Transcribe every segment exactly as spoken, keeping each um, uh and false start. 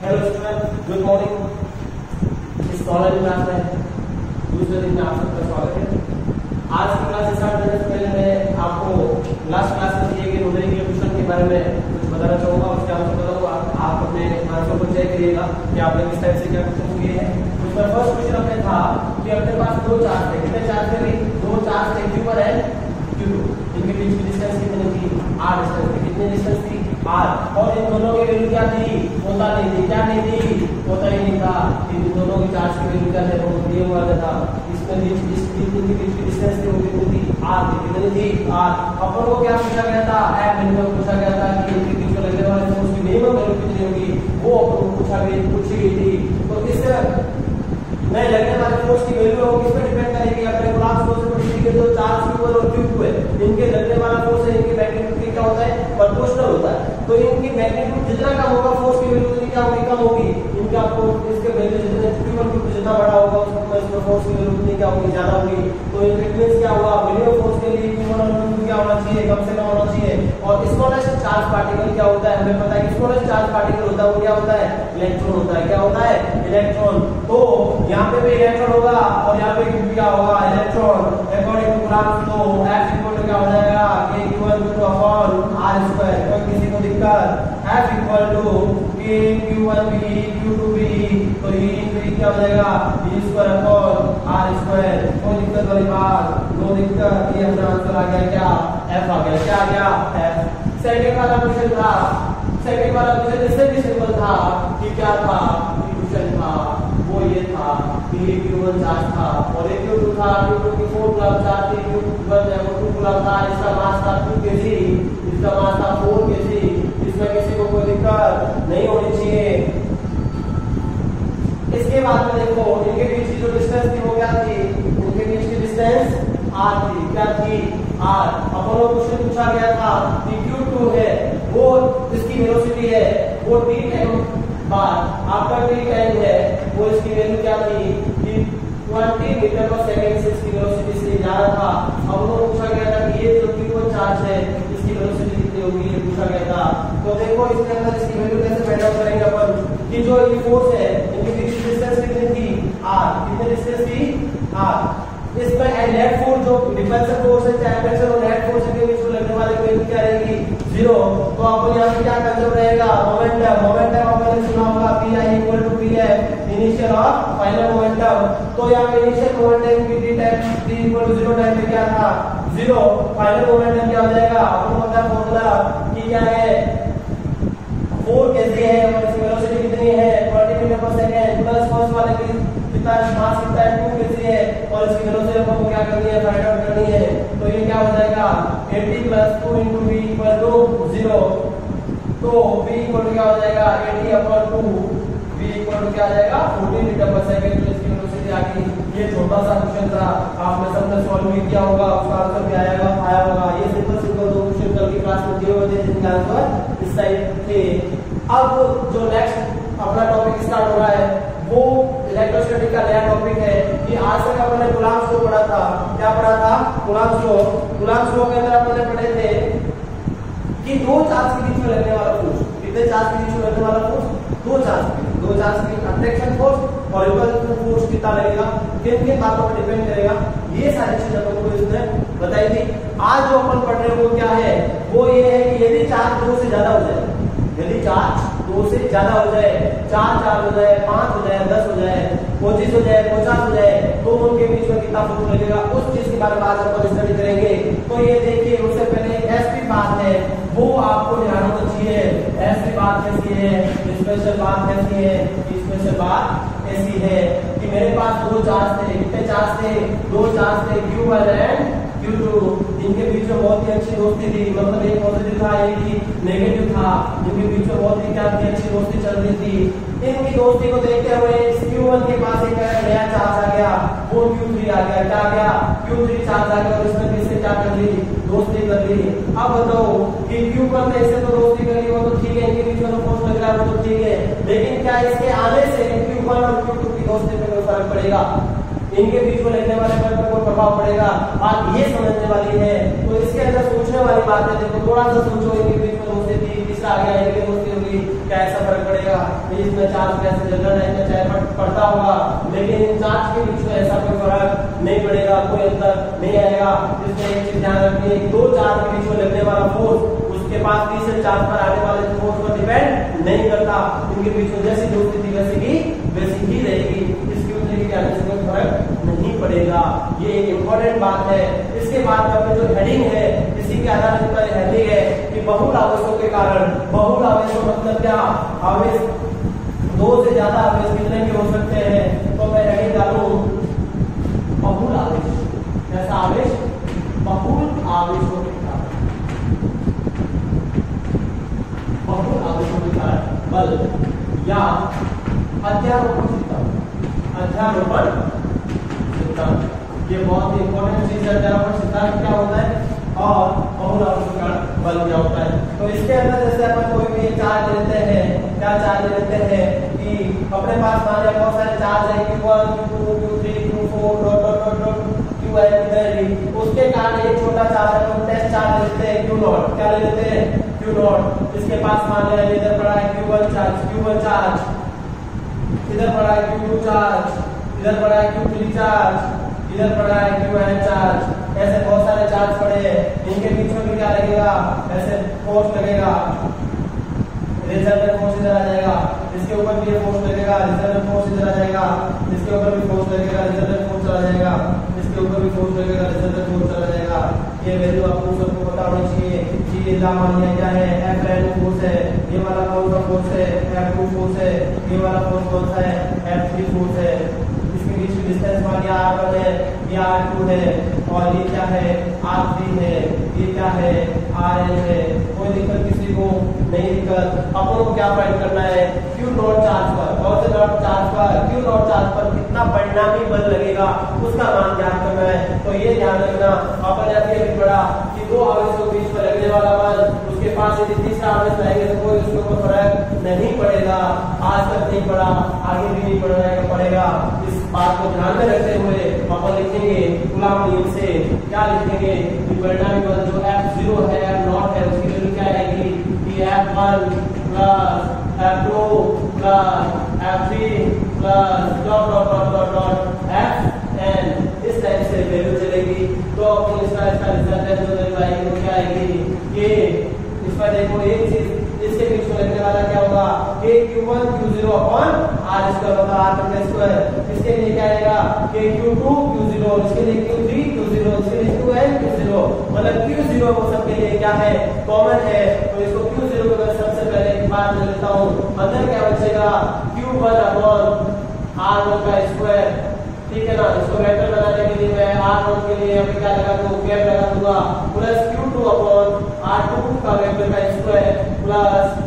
Hello student, good morning. इस college class में दूसरे दिन में आप सबका स्वागत है। आज की क्लास स्टार्ट करने से पहले मैं आपको लास्ट क्लास में दिए गए नोडल इक्वेशन के बारे में कुछ बताना चाहूंगा। उसके आंसर बताऊंगा, आप अपने आंसर को चेक करिएगा कि आपने किस टाइप से क्या क्वेश्चन किए हैं। उसका फर्स्ट क्वेश्चन अपने था कि अपने पास दो चार्ज थे। कितने चार्ज थे? दो चार्ज थे, Q one and Q two. इनके बीच की डिस्टेंस कितनी थी? आर डिस्टेंस थी। कितनी डिस्टेंस थी? आर। और इन दोनों की वैल्यू क्या थी? होता नहीं थी। क्या नहीं थी? होता ही नहीं था। इन दोनों की चार्ज की वैल्यू क्या थे? वो दिए हुआ था। इसमें बीच इस इनके बीच की डिस्टेंस थी, वो कितनी थी? आर थी। कितनी थी? आर। अपन को क्या पूछा गया था? एफ मिनिमम पूछा गया था कि इनके बीच में लगने वाले फोर्स की मिनिमम वैल्यू कितनी होगी, वो अपन को पूछा गई पूछी गई थी। तो इससे नहीं लगने वाले फोर्स की वैल्यू हो किस पे डिपेंड करेगी? अपने गुलाम फोर्स पर डिपेंड करेगी। जो चार्ज क्यू वन और क्यू टू है, इनके लगने वाला फोर्स है, इनकी मैग्नीट्यूड क्या होता है? प्रोपोर्शनल होता है। तो इनकी मैग्नीट्यूड जितना कम होगा, फोर्स की वैल्यू उतनी क्या होगी? कम होगी। इनका आपको इसके वैल्यू जितने क्यू वन क्यू टू जितना बड़ा होगा, उसमें इसमें फोर्स की वैल्यू उतनी क्या होगी? ज्यादा होगी। तो इट मींस क्या हुआ? मिनिमम फोर्स के लिए क्यू वन और क्यू टू क्या होना चाहिए? कम से कम होना चाहिए। और स्मॉलेस्ट चार्ज पार्टिकल क्या होता है? हमें पता है कि स्मॉलेस्ट चार्ज पार्टिकल होता है वो क्या होता है? इलेक्ट्रॉन होता है। क्या होता है? इलेक्ट्रॉन। तो यहाँ पे भी इलेक्ट्रॉन होगा और यहाँ पे क्या होगा? इलेक्ट्रॉन। अकॉर्डिंग टू ग्राफ तो F इक्वल टू क्या हो जाएगा? K Q one Q two upon R square. कोई किसी को दिक्कत? F equal to K Q one B Q two B, तो E into E क्या हो जाएगा? E square upon R square. कोई दिक्कत वाली बात? नो दिक्कत। ये अपना आंसर आ गया क्या? F आ गया। क्या आ गया? F। सेकंड वाला क्वेश्चन था, सेकंड वाला क्वेश्चन इससे भी सिंपल था कि क्या था? क्वेश्चन था वो ये था कि क्यू वन चार्ज था और एक क्यू टू था। क्यू टू की फोर कूलम चार्ज थी, क्यू वन वो टू कूलम था। इसका मास था टू केजी, इसका मास था फोर केजी। इसमें किसी को कोई दिक्कत नहीं होनी चाहिए। इसके बाद में देखो, इनके बीच की जो डिस्टेंस थी वो क्या थी? इनके बीच की डिस्टेंस आर थी। क्या थी? आर। अपन को क्वेश्चन पूछा गया था कि क्यू टू है, वो इसकी वेलोसिटी है, वो टी टाइम बाद आपका टी टाइम है, वो इसकी वैल्यू क्या थी कि ट्वेंटी मीटर पर सेकंड से इसकी वेलोसिटी से जा रहा था। अब वो पूछा गया था कि ये जो क्यू वन चार्ज है, इसकी वेलोसिटी कितनी होगी, ये पूछा गया था। तो देखो इसके अंदर इसकी वैल्यू कैसे फाइंड आउट करेंगे अपन कि जो ये फोर्स है, इनकी बीच की डिस्टेंस कितनी थी? आर। कितनी डिस्टेंस थी? आर। इसमें नेट फोर्स जो डिफेंसिव फोर्स है, चाहे और नेट फोर्स के बीच में लगने वाले वैल्यू क्या रहेगी? जीरो। तो अपन यहाँ पे क्या कंसेप्ट रहेगा? मोमेंटम। मोमेंटम आपने सुना होगा P I equal to P F, initial और फाइनल मोमेंटम। तो यहाँ पे इनिशियल मोमेंटम की T time t equal to zero time पे क्या था? जीरो। फाइनल मोमेंटम क्या हो जाएगा? आपको पता है फॉर्मूला कि क्या है? फोर केजी है और इसकी वेलोसिटी कितनी है? Twenty metre per second plus first वाले की कितना मास कितना है? टू केजी है और इसकी वेलोसिटी हमको क्या करनी है? फाइंड आउट करनी है। तो ये क्या हो जाएगा? Eighty plus two into v equal to zero. तो v इक्वल टू क्या हो जाएगा? Eighty upon two, v equal to क्या आ जाएगा? Forty metre per second. तो इसकी वेलोसिटी आ गई। ये छोटा सा क्वेश्चन था, आपने सबने सॉल्व भी किया होगा, उसका आंसर भी आएगा आया होगा। ये सिंपल सिंपल दो क्वेश्चन कल की क्लास में दिए हुए थे जिनके आंसर इस टाइप थे। अब जो नेक्स्ट अपना टॉपिक स्टार्ट हो रहा है वो इलेक्ट्रोस्टैटिक का नया टॉपिक है कि आज तक अपने कूलॉम्स लॉ पढ़ा था। क्या पढ़ा था? Coulomb's law. कूलॉम्स लॉ के अंदर अपने पढ़े थे कि दो चार्ज के बीच में लगने वाला फोर्स, कितने चार्ज के बीच में लगने वाला फोर्स? दो चार्ज के दो चार्ज की अट्रैक्शन फोर्स और रिपल्सन फोर्स कितना लगेगा, किन किन बातों पर डिपेंड करेगा, ये सारी चीजें अपन को इसने बताई थी। आज जो अपन पढ़ रहे हैं वो क्या है? वो ये है कि यदि चार्ज दो से ज्यादा हो जाए, यदि चार्ज दो से ज्यादा हो जाए, चार चार हो जाए, पांच हो जाए, दस हो जाए, पच्चीस हो जाए, पचास हो जाए, तो उनके बीच में कितना फोर्स लगेगा, उस चीज के बारे में आज अपन स्टडी करेंगे। तो ये देखिए, उससे पहले ऐसी बात है वो आपको ध्यान होना चाहिए। ऐसी बात कैसी है? स्पेशल बात कैसी है? स्पेशल बात ऐसी है कि मेरे पास दो चार्ज थे। कितने चार्ज थे? दो चार्ज थे, Q one and Q two. इनके बीच में बहुत ही अच्छी दोस्ती थी, मतलब एक पॉजिटिव था, एक ही नेगेटिव था। इनके बीच में बहुत ही क्या थी? अच्छी दोस्ती चल रही थी। इनकी दोस्ती को देखते हुए क्यू वन के पास एक नया चार्ज आ गया, वो क्यू थ्री आ गया। क्या आ गया? क्यू थ्री चार्ज आ गया और इसने किससे क्या कर ली? दोस्ती कर ली। अब बताओ कि क्यू वन ने इससे तो दोस्ती कर ली, वो तो ठीक है, इनके बीच में तो फोर्स लग रहा है, वो तो ठीक है, लेकिन क्या इसके आने से क्यू वन और क्यू टू की दोस्ती पे कोई फर्क पड़ेगा? इनके बीच में लगने वाले पर कोई प्रभाव पड़ेगा? बात ये समझने वाली है। तो इसके अंदर सोचने वाली बात है। देखो थोड़ा सा सोचो, इनके बीच में दोस्ती थी, तीसरा आ गया, इनकी दोस्ती होगी, क्या ऐसा फर्क पड़ेगा, इसमें चार्ज कैसे जनरल लाइन में चाहे पड़ता होगा, लेकिन इन चार्ज के बीच में ऐसा कोई फर्क नहीं पड़ेगा, कोई अंतर नहीं आएगा। इसमें एक चीज ध्यान रखनी है, दो चार्ज के बीच में लगने वाला फोर्स उसके पास तीसरे चार्ज पर आने वाले फोर्स पर डिपेंड नहीं करता, इनके बीच में जैसी जो स्थिति वैसी की वैसी ही रहेगी, इसकी उतनी के आने से कोई फर्क नहीं पड़ेगा। ये एक इम्पोर्टेंट बात है। इसके बाद में जो हेडिंग है, इसी के आधार पर हेडिंग है कि बहुल आवेशों के कारण, बहुल आवेशों मतलब क्या, आवेश दो से ज्यादा आवेश कितने के हो सकते हैं, तो मैं हेडिंग डालूं बहुल आवेश, ऐसा आवेश बहुल आवेशों के कारण, बहुल आवेशों के कारण बल या अध्यारोपण सिद्धांत, अध्यारोपण सिद्धांत, ये बहुत ही इंपॉर्टेंट चीज है। अध्यारोपण सिद्धांत क्या होता है और बहुल आवेशों के कारण बल क्या होता है। तो इसके अंदर जैसे अपन कोई भी चार्ज लेते हैं, क्या चार्ज लेते हैं कि अपने पास मान लिया बहुत सारे चार्ज है, Q one, Q two, Q three, Q four, dot dot dot dot Q N इधर, उसके कारण एक छोटा चार्ज है तो टेस्ट चार्ज लेते हैं क्यू नॉट, क्या ले लेते हैं क्यू नॉट। इसके पास मान लिया इधर पड़ा है Q one charge, Q one charge, इधर पड़ा है क्यू टू चार्ज, इधर पड़ा है क्यू थ्री चार्ज, इधर पड़ा है क्यू एन चार्ज, ऐसे बहुत सारे चार्ज पड़े हैं, इनके बीच में भी क्या लगेगा, ऐसे फोर्स लगेगा, रिजल्टेंट फोर्स इधर आ जाएगा, इसके ऊपर भी ये फोर्स लगेगा, रिजल्टेंट फोर्स इधर आ जाएगा, इसके ऊपर भी फोर्स लगेगा, रिजल्टेंट फोर्स चला जाएगा, इसके ऊपर भी फोर्स लगेगा, रिजल्टेंट फोर्स चला जाएगा। ये वैल्यू आपको सबको पता होनी चाहिए कि ये मान लिया क्या है, एफ एन फोर्स है, ये वाला कौन सा फोर्स है, एफ टू फोर्स है, ये वाला फोर्स कौन सा है, एफ थ्री फोर्स है, इसके बीच में डिस्टेंस मान लिया आर वन है, ये आर टू है, और ये क्या है आर थ्री है, ये क्या है आर एन है। कोई दिक्कत किसी को नहीं दिक्कत। अपन को क्या फाइंड करना है, क्यू नॉट चार्ज पर, कौन से नॉट चार्ज पर, क्यू नॉट चार्ज पर कितना परिणामी बल लगेगा उसका मान ज्ञात करना है। तो ये ध्यान रखना, अपन ऐसे भी पढ़ा कि दो आवेशों के बीच में लगने वाला बल, उसके पास यदि तीसरा आवेश रहेगा तो कोई उसके ऊपर फर्क नहीं पड़ेगा। आज तक नहीं पढ़ा, आगे भी नहीं पढ़ना पड़ेगा। इस बात को ध्यान में रखते हुए अपन लिखेंगे कूलॉम नियम से, क्या लिखेंगे कि परिणामी बल जो एफ जीरो है, एफ नॉट है, उसकी वैल्यू क्या आएगी कि F one plus F two plus F three plus dot dot dot dot dot F N, इस टाइप से वैल्यू चलेगी। तो अपन इसका इसका रिजल्टेंट जो वैल्यू आएगी वो क्या आएगी, ये इसमें देखो एक चीज, इसके बीच में लगने वाला क्या होगा, K Q one Q zero upon are square होगा, आर का स्क्वायर। इसके लिए क्या आएगा के क्यू टू क्यू जीरो, इसके लिए क्यू थ्री क्यू जीरो, इसके लिए क्यू एन क्यू जीरो, मतलब क्यू जीरो वो सबके लिए क्या है कॉमन है। तो इसको क्यू जीरो को मैं सबसे पहले एक बात ले लेता हूँ, अंदर क्या बचेगा Q one upon R one का स्क्वायर, ठीक है ना। इसको वेक्टर बनाने के लिए मैं आर वन के लिए अभी क्या लगा दूं, कैप लगा दूंगा, plus Q two upon R two का वेक्टर का square plus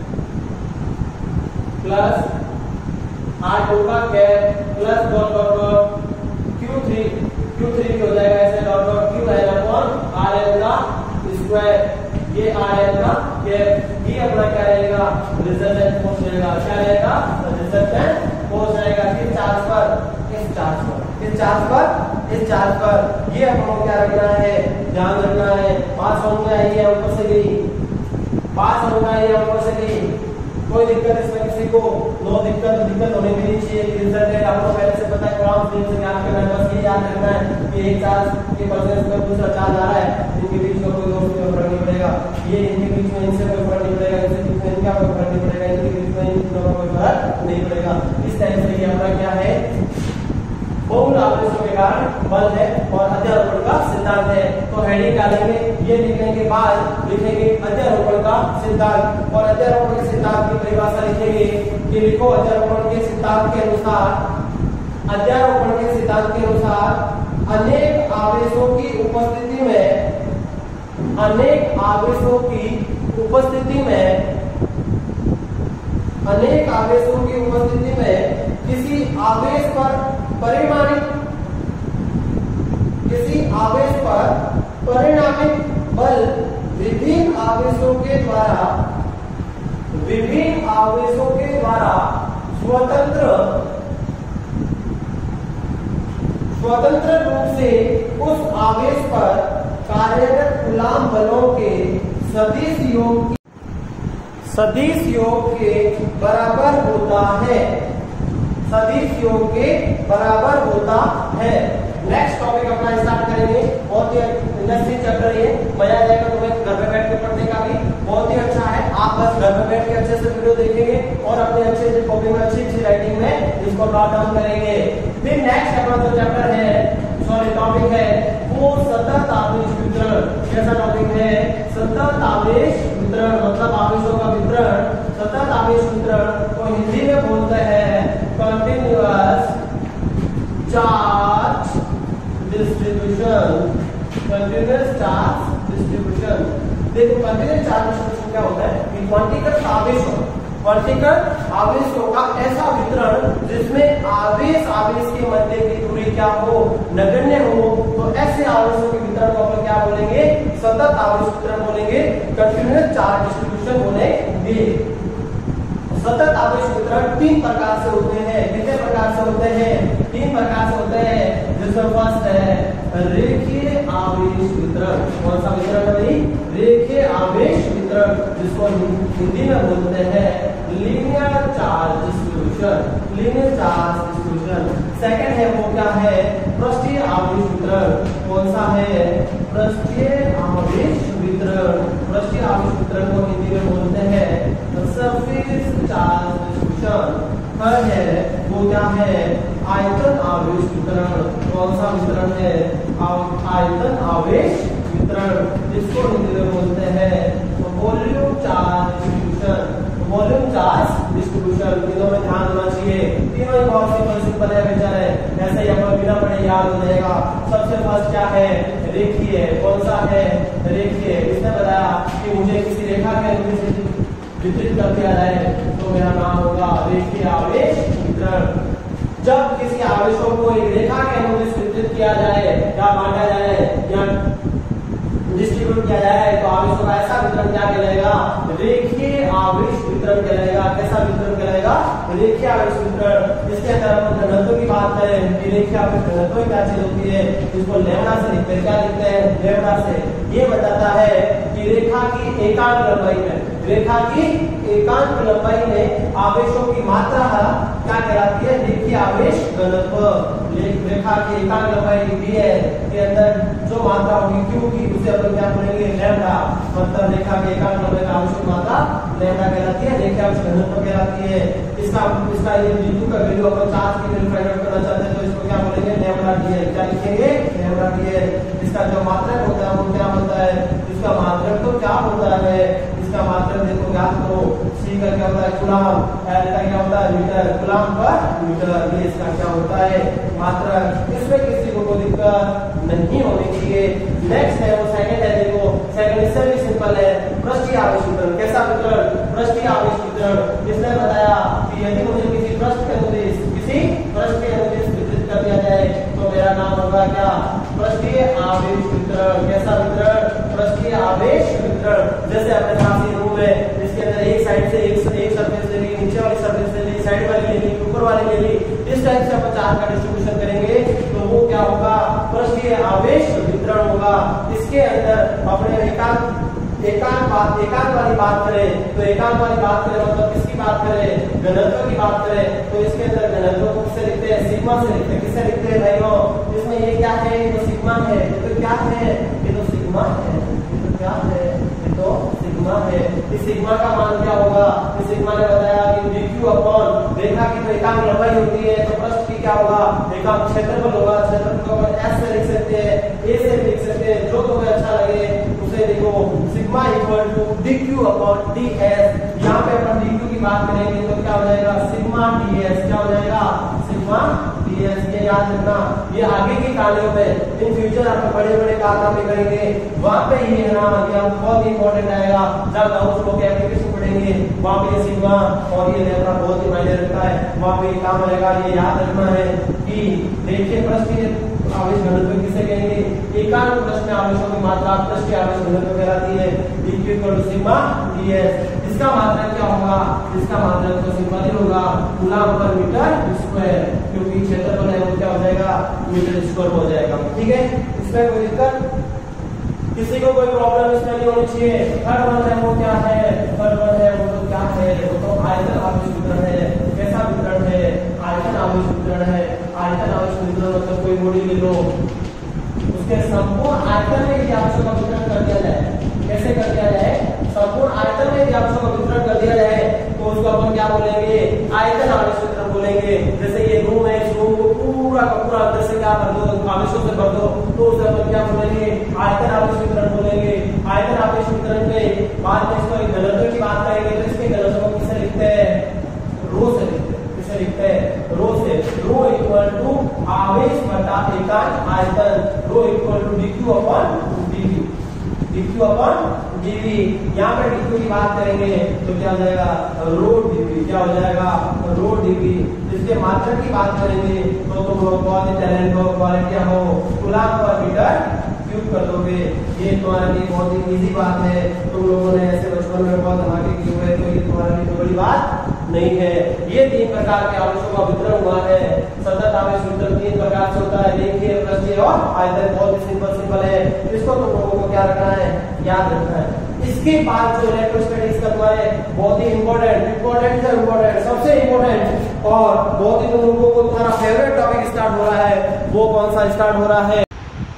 plus R two का cap plus dot dot dot Q three, Q three भी हो जाएगा ऐसे dot dot Q N upon R N का स्क्वायर, ये आर एन का कैप, ये अपना क्या रहेगा रिजल्टेंट फोर्स रहेगा, क्या रहेगा रिजल्टेंट फोर्स रहेगा किस चार्ज पर, इस चार्ज पर, इस चार्ज पर, इस चार्ज पर। ये अपन को क्या रखना है, ध्यान रखना है। पास समझ में आई है, ऊपर से गई, पास समझ में आई है, ऊपर से गई, कोई दिक्कत इसमें किसी को, नो दिक्कत, दिक्कत होनी भी नहीं चाहिए। रिजल्ट है आपको पहले से पता है, कॉलम से ज्ञात करना है, बस ये याद रखना है कि एक चार्ज के परसेंट पर दूसरा चार्ज आ रहा है, इनके बीच में कोई दोस्त कोई फर्क नहीं पड़ेगा, ये इनके बीच में इनसे कोई फर्क नहीं पड़ेगा, इनसे बीच में इनका कोई फर्क नहीं पड़ेगा, इनके बीच में इन दोनों का कोई फर्क नहीं पड़ेगा। इस टाइप से ये हमारा क्या है बहुल आवेशों के कारण बल है और अध्यारोपण का सिद्धांत है। तो हेडिंग डालेंगे, ये लिखने के बाद लिखेंगे अध्यारोपण का सिद्धांत, और अध्यारोपण के सिद्धांत की परिभाषा लिखेंगे कि लिखो अध्यारोपण के सिद्धांत के अनुसार, अध्यारोपण के सिद्धांत के अनुसार अनेक आवेशों की उपस्थिति में, अनेक आवेशों की उपस्थिति में, अनेक आवेशों की उपस्थिति में किसी आवेश पर परिमाणिक, किसी आवेश पर परिणामिक बल विभिन्न आवेशों के द्वारा, विभिन्न आवेशों के द्वारा स्वतंत्र, स्वतंत्र रूप से उस आवेश पर कार्यरत कूलॉम बलों के सदिश योग की, सदिश योग के बराबर होता है, सदिश योग के बराबर होता है। नेक्स्ट टॉपिक अपना स्टार्ट करेंगे। बहुत ही इंटरेस्टिंग चैप्टर ये, मजा आ जाएगा तुम्हें घर पे बैठ के पढ़ने का भी, बहुत ही अच्छा है। आप बस घर पे बैठ के अच्छे से वीडियो देखेंगे और अपने अच्छे से कॉपी में अच्छी अच्छी राइटिंग में इसको नोट डाउन करेंगे। फिर नेक्स्ट अपना जो चैप्टर है, सॉरी टॉपिक है वो सतत आवेश वितरण। कैसा टॉपिक है? सतत आवेश वितरण, मतलब आवेशों का वितरण। सतत आवेश वितरण को हिंदी में बोलते हैं continuous charge distribution. Continuous charge distribution. देखो कंटिन्यूअस चार्ज डिस्ट्रीब्यूशन क्या होता है कि क्वांटिकल आवेशों क्वांटिकल आवेशों का ऐसा वितरण जिसमें आवेश आवेश के मध्य की दूरी क्या हो, नगण्य हो, तो ऐसे आवेशों के वितरण को अपन क्या बोलेंगे? सतत आवेश वितरण बोलेंगे, कंटिन्यूअस चार्ज डिस्ट्रीब्यूशन बोलेंगे। सतत आवेश वितरण तीन प्रकार से होते हैं। कितने प्रकार से होते हैं? तीन प्रकार से होते हैं। जिसमें फर्स्ट है रेखीय आवेश वितरण। कौन सा वितरण है? रेखीय आवेश वितरण, जिसको हिंदी में बोलते हैं linear charge distribution. Linear charge distribution. Second है वो क्या है? पृष्ठीय आवेश वितरण। कौन सा है? पृष्ठीय आवेश वितरण। पृष्ठीय आवेश वितरण को हिंदी में बोलते हैं सरफेस चार्ज डिस्ट्रीब्यूशन। थर्ड है वो क्या है? आयतन आवेश वितरण। कौन सा वितरण है? आयतन आवेश वितरण, जिसको हिंदी में बोलते हैं volume charge distribution. Volume charge distribution तीनों में ध्यान देना चाहिए। तीनों ही बहुत सिंपल सिंपल है बेचारा है, ऐसे ही अपन बिना पढ़े याद हो जाएगा। सबसे फर्स्ट क्या है? रेखीय। कौन सा है? रेखीय। इसने बताया कि मुझे किसी रेखा के वितरित कर दिया जाए तो मेरा नाम होगा रेखीय आवेश वितरण। जब किसी आवेशों को एक रेखा के अनुदिश वितरित किया जाए या बांटा जाए या डिस्ट्रीब्यूट किया जाए तो आवेशों का ऐसा वितरण क्या कहलाएगा? रेखीय आवेश वितरण कहलाएगा। कैसा वितरण कहलाएगा? रेखीय आवेश वितरण। इसके अंदर हम घनत्व की बात करें कि रेखीय आवेश घनत्व क्या चीज होती है? इसको लैम्बडा से लिखते हैं। क्या लिखते हैं? लैम्बडा से। ये बताता है कि रेखा की एकांक लंबाई में रेखा की एकांक लंबाई में आवेशों की मात्रा क्या कहलाती है? रेखीय आवेश घनत्व। रेखा की एकांक लंबाई दी है के अंदर जो मात्रा होगी क्यू की, उसे अपन क्या बोलेंगे? लैम्बडा। मतलब रेखा की एकांक लंबाई में आवेशों की मात्रा लैम्बडा कहलाती है, रेखीय आवेश घनत्व कहलाती है। इसका इसका ये बिंदु का वैल्यू अपन चार्ज की वैल्यू फाइंड आउट करना चाहते हैं तो इसको क्या बोलेंगे? Lambda D. क्या लिखेंगे? Lambda D. इसका जो मात्रक होता है वो क्या होता है? इसका मात्रक तो क्या होता है? इसका मात्रक देखो याद करो, सी का क्या होता है? कूलम। एल का क्या होता है? मीटर। Coulomb per metre. ये इसका क्या होता है? मात्रक। इसमें किसी को कोई दिक्कत नहीं होनी चाहिए। नेक्स्ट है वो सेकंड है। देखो सेकंड इससे भी सिंपल है, पृष्ठीय आवेश वितरण। कैसा वितरण? पृष्ठीय आवेश वितरण। इसने बताया कि यदि मुझे किसी पृष्ठ के अनुदिश किसी पृष्ठ के अनुदिश वितरित कर दिया जाए तो मेरा नाम होगा क्या? पृष्ठीय आवेश वितरण। कैसा वितरण? पृष्ठीय आवेश वितरण। जैसे अपने पास ये रूम है, इसके अंदर एक साइड से एक एक सरफेस ले ली, नीचे वाली सरफेस ले ली, साइड वाली ले ली, ऊपर वाली ले ली। इस टाइप से अपन चार्ज का डिस्ट्रीब्यूशन करेंगे तो वो क्या होगा? पृष्ठीय आवेश वितरण होगा। इसके अंदर अपने एकांक एकांक बात एकांक वाली बात करें तो एकांक वाली बात करें मतलब किसकी बात करें? घनत्व की बात करें तो इसके अंदर घनत्व को किससे लिखते हैं? सिग्मा से लिखते हैं। किससे लिखते हैं भाइयों? इसमें ये क्या है? ये तो सिग्मा है। ये तो क्या है? ये तो सिग्मा है। ये तो क्या है? ये तो सिग्मा है। इस सिग्मा का मान क्या होगा? इस सिग्मा ने बताया कि dq अपॉन रेखा की तो एकांक लंबाई होती है तो पृष्ठ की क्या होगा? एकांक क्षेत्रफल होगा। क्षेत्रफल को अपन s से लिख सकते हैं, a से लिख सकते हैं, जो तुम्हें अच्छा लगे उसे लिखो। Sigma equal to dq upon ds। यहाँ पे अपन dq की बात करेंगे तो क्या हो जाएगा? Sigma ds। क्या हो जाएगा? Sigma ds। ये याद रखना, ये आगे की कहानियों में इन फ्यूचर आप बड़े बड़े कारनामे करेंगे वहां पे ही है ना, ये बहुत इंपॉर्टेंट आएगा। जब हम लोग एप्लीकेशन पढ़ेंगे वहां पे सिग्मा और ये लैम्बडा बहुत ही मायने रखता है, वहां पे ये काम आएगा। ये याद रखना है कि देखिए पृष्ठीय आवेश घनत्व किसे कहेंगे? एकांक पृष्ठ में आवेशों की मात्रा पृष्ठीय आवेश घनत्व कहलाती है। dq equal to sigma ds। इसका मात्रक क्या होगा? इसका मात्रक तो सिंपल ही होगा, कूलम पर मीटर स्क्वायर, क्योंकि क्षेत्रफल है वो क्या हो जाएगा? मीटर स्क्वायर हो जाएगा। ठीक है, इसमें कोई दिक्कत किसी को कोई प्रॉब्लम इसमें नहीं होनी चाहिए। थर्ड वन है वो क्या है? थर्ड वन है वो बोलेंगे, आयतन आवेश वितरण बोलेंगे। जैसे ये रूम है, इस रूम को पूरा का पूरा अंदर से क्या भर दो, आवेशों से भर दो, तो उसे अपन क्या बोलेंगे, आयतन आवेश वितरण बोलेंगे। आयतन आवेश वितरण के बाद में इसको एक घनत्व की बात करेंगे, तो इसके घनत्व को किससे लिखते हैं, रो से लिखते हैं। किससे लिखते हैं, रो से। रो इक्वल टू आवेश बटा एकांक आयतन, rho equal to DQ upon DV, DQ upon DV. यहाँ पर डीक्यू की बात करेंगे तो क्या हो जाएगा, रो डीवी। क्या हो जाएगा, रो डीवी। इसके मात्रक की बात करेंगे तो तुम लोग बहुत ही टैलेंट हो, क्वालिटी हो, कूलम पर मीटर क्यूब कर दोगे। ये तुम्हारे लिए बहुत ही इजी बात है, तुम लोगों ने ऐसे बचपन में बहुत धमाके किए हुए, तो ये तुम्हारे लिए बड़ी बात नहीं है। ये तीन प्रकार के आवेशों का वितरण हुआ है। सतत आवेश वितरण तीन प्रकार से होता है, रेखीय, पृष्ठीय और आयतन। बहुत ही सिंपल सिंपल है, इसको तुम लोगों को क्या रखना है, याद रखना है। इसके बाद जो इलेक्ट्रोस्टैटिक्स का तुम्हारे बहुत ही इंपॉर्टेंट इंपॉर्टेंट से इंपॉर्टेंट सबसे इंपॉर्टेंट और बहुत ही तुम लोगों को तुम्हारा फेवरेट टॉपिक स्टार्ट हो रहा है, वो कौन सा स्टार्ट हो रहा है।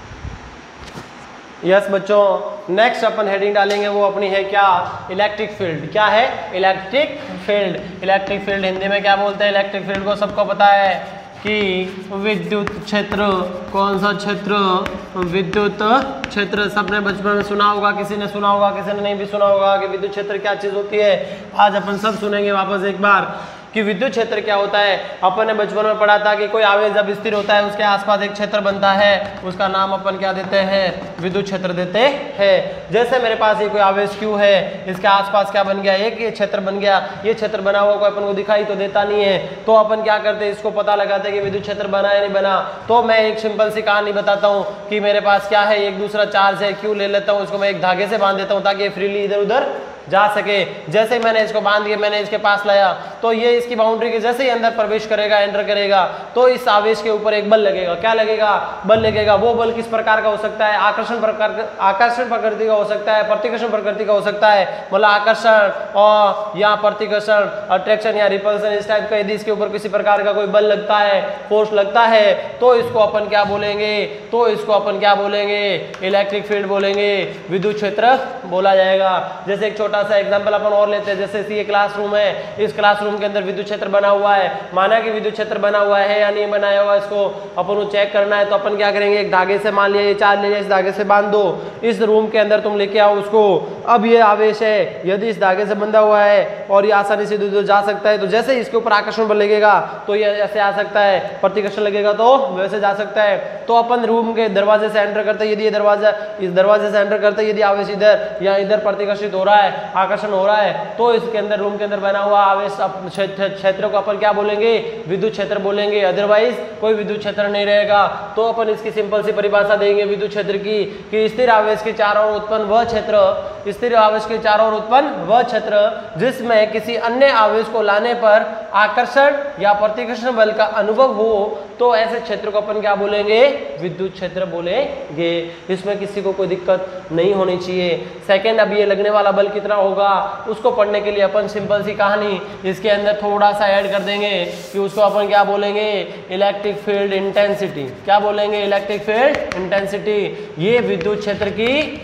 यस yes, बच्चों, नेक्स्ट अपन हेडिंग डालेंगे वो अपनी है क्या, इलेक्ट्रिक फील्ड। क्या है, electric field. Electric field Hindi में क्या बोलते हैं, इलेक्ट्रिक फील्ड को सबको पता है कि विद्युत क्षेत्र। कौन सा क्षेत्र, विद्युत क्षेत्र। सबने बचपन में सुना होगा, किसी ने सुना होगा, किसी ने नहीं भी सुना होगा कि विद्युत क्षेत्र क्या चीज होती है। आज अपन सब सुनेंगे वापस एक बार कि विद्युत क्षेत्र क्या होता है। अपन ने बचपन में पढ़ा था कि कोई आवेश जब स्थिर होता है उसके आसपास एक क्षेत्र बनता है, उसका नाम अपन क्या देते हैं, विद्युत क्षेत्र देते हैं। जैसे मेरे पास ये कोई आवेश क्यू है, इसके आसपास क्या बन गया, एक ये क्षेत्र बन गया। ये क्षेत्र बना हुआ कोई अपन को दिखाई तो देता नहीं है, तो अपन क्या करते हैं, इसको पता लगाते हैं कि विद्युत क्षेत्र बना या नहीं बना। तो मैं एक सिंपल सी कहानी बताता हूँ कि मेरे पास क्या है, एक दूसरा चार्ज है, क्यू ले लेता हूँ, उसको मैं एक धागे से बांध देता हूँ ताकि ये फ्रीली इधर उधर जा सके। जैसे मैंने इसको बांध दिया, मैंने इसके पास लाया, तो ये इसकी बाउंड्री के जैसे ही अंदर प्रवेश करेगा, एंटर करेगा, तो इस आवेश के ऊपर एक बल लगेगा। क्या लगेगा, बल लगेगा। वो बल किस प्रकार का हो सकता है, आकर्षण प्रकार आकर्षण प्रकृति का हो सकता है, प्रतिकर्षण प्रकृति का हो सकता है। मतलब आकर्षण और या प्रतिकर्षण, अट्रैक्शन या रिपल्सन, इस टाइप का यदि इसके ऊपर किसी प्रकार का कोई बल लगता है, फोर्स लगता है, तो इसको अपन क्या बोलेंगे, तो इसको अपन क्या बोलेंगे, इलेक्ट्रिक फील्ड बोलेंगे, विद्युत क्षेत्र बोला जाएगा। जैसे एक छोटा सा एग्जांपल अपन और लेते हैं। जैसे ये क्लासरूम है, इस क्लासरूम के अंदर विद्युत क्षेत्र बना हुआ है। माना कि विद्युत क्षेत्र बना हुआ है या नहीं बनाया हुआ, इसको अपन को चेक करना है। तो अपन क्या करेंगे, एक धागे से, मान लिया ये चार्ज ले लिया, इस धागे से बांध दो, इस रूम के अंदर तुम लेके आओ उसको। अब ये आवेश है, यदि इस धागे से बंधा हुआ है और ये आसानी से इधर जा सकता है, तो जैसे इसके ऊपर आकर्षण बल लगेगा तो ये ऐसे आ सकता है, प्रतिकर्षण लगेगा तो वैसे जा सकता है। तो अपन रूम के दरवाजे से एंटर करते हैं, यदि ये दरवाजा, इस दरवाजे से एंटर करते हैं, यदि आवेश इधर या इधर प्रतिकर्षित हो रहा है, आकर्षण हो रहा है, तो इसके अंदर, रूम के अंदर बना हुआ आवेश क्षेत्र को अपन क्या बोलेंगे, विद्युत क्षेत्र बोलेंगे। अदरवाइज कोई विद्युत क्षेत्र नहीं रहेगा। तो अपन इसकी सिंपल सी परिभाषा देंगे विद्युत क्षेत्र की कि स्थिर आवेश के चारों ओर उत्पन्न वह क्षेत्र, स्थिर आवेश के चारों ओर उत्पन्न वह क्षेत्र जिसमें किसी अन्य आवेश को लाने पर आकर्षण या प्रतिकर्षण बल का अनुभव हो, तो ऐसे क्षेत्र को अपन क्या बोलेंगे, विद्युत क्षेत्र बोलेंगे। इसमें किसी को कोई दिक्कत नहीं होनी चाहिए। सेकंड, अब ये लगने वाला बल कितना होगा उसको पढ़ने के लिए अपन सिंपल सी कहानी इसके अंदर थोड़ा सा ऐड कर देंगे कि उसको अपन क्या बोलेंगे, इलेक्ट्रिक फील्ड इंटेंसिटी। क्या बोलेंगे, इलेक्ट्रिक फील्ड इंटेंसिटी। ये विद्युत क्षेत्र की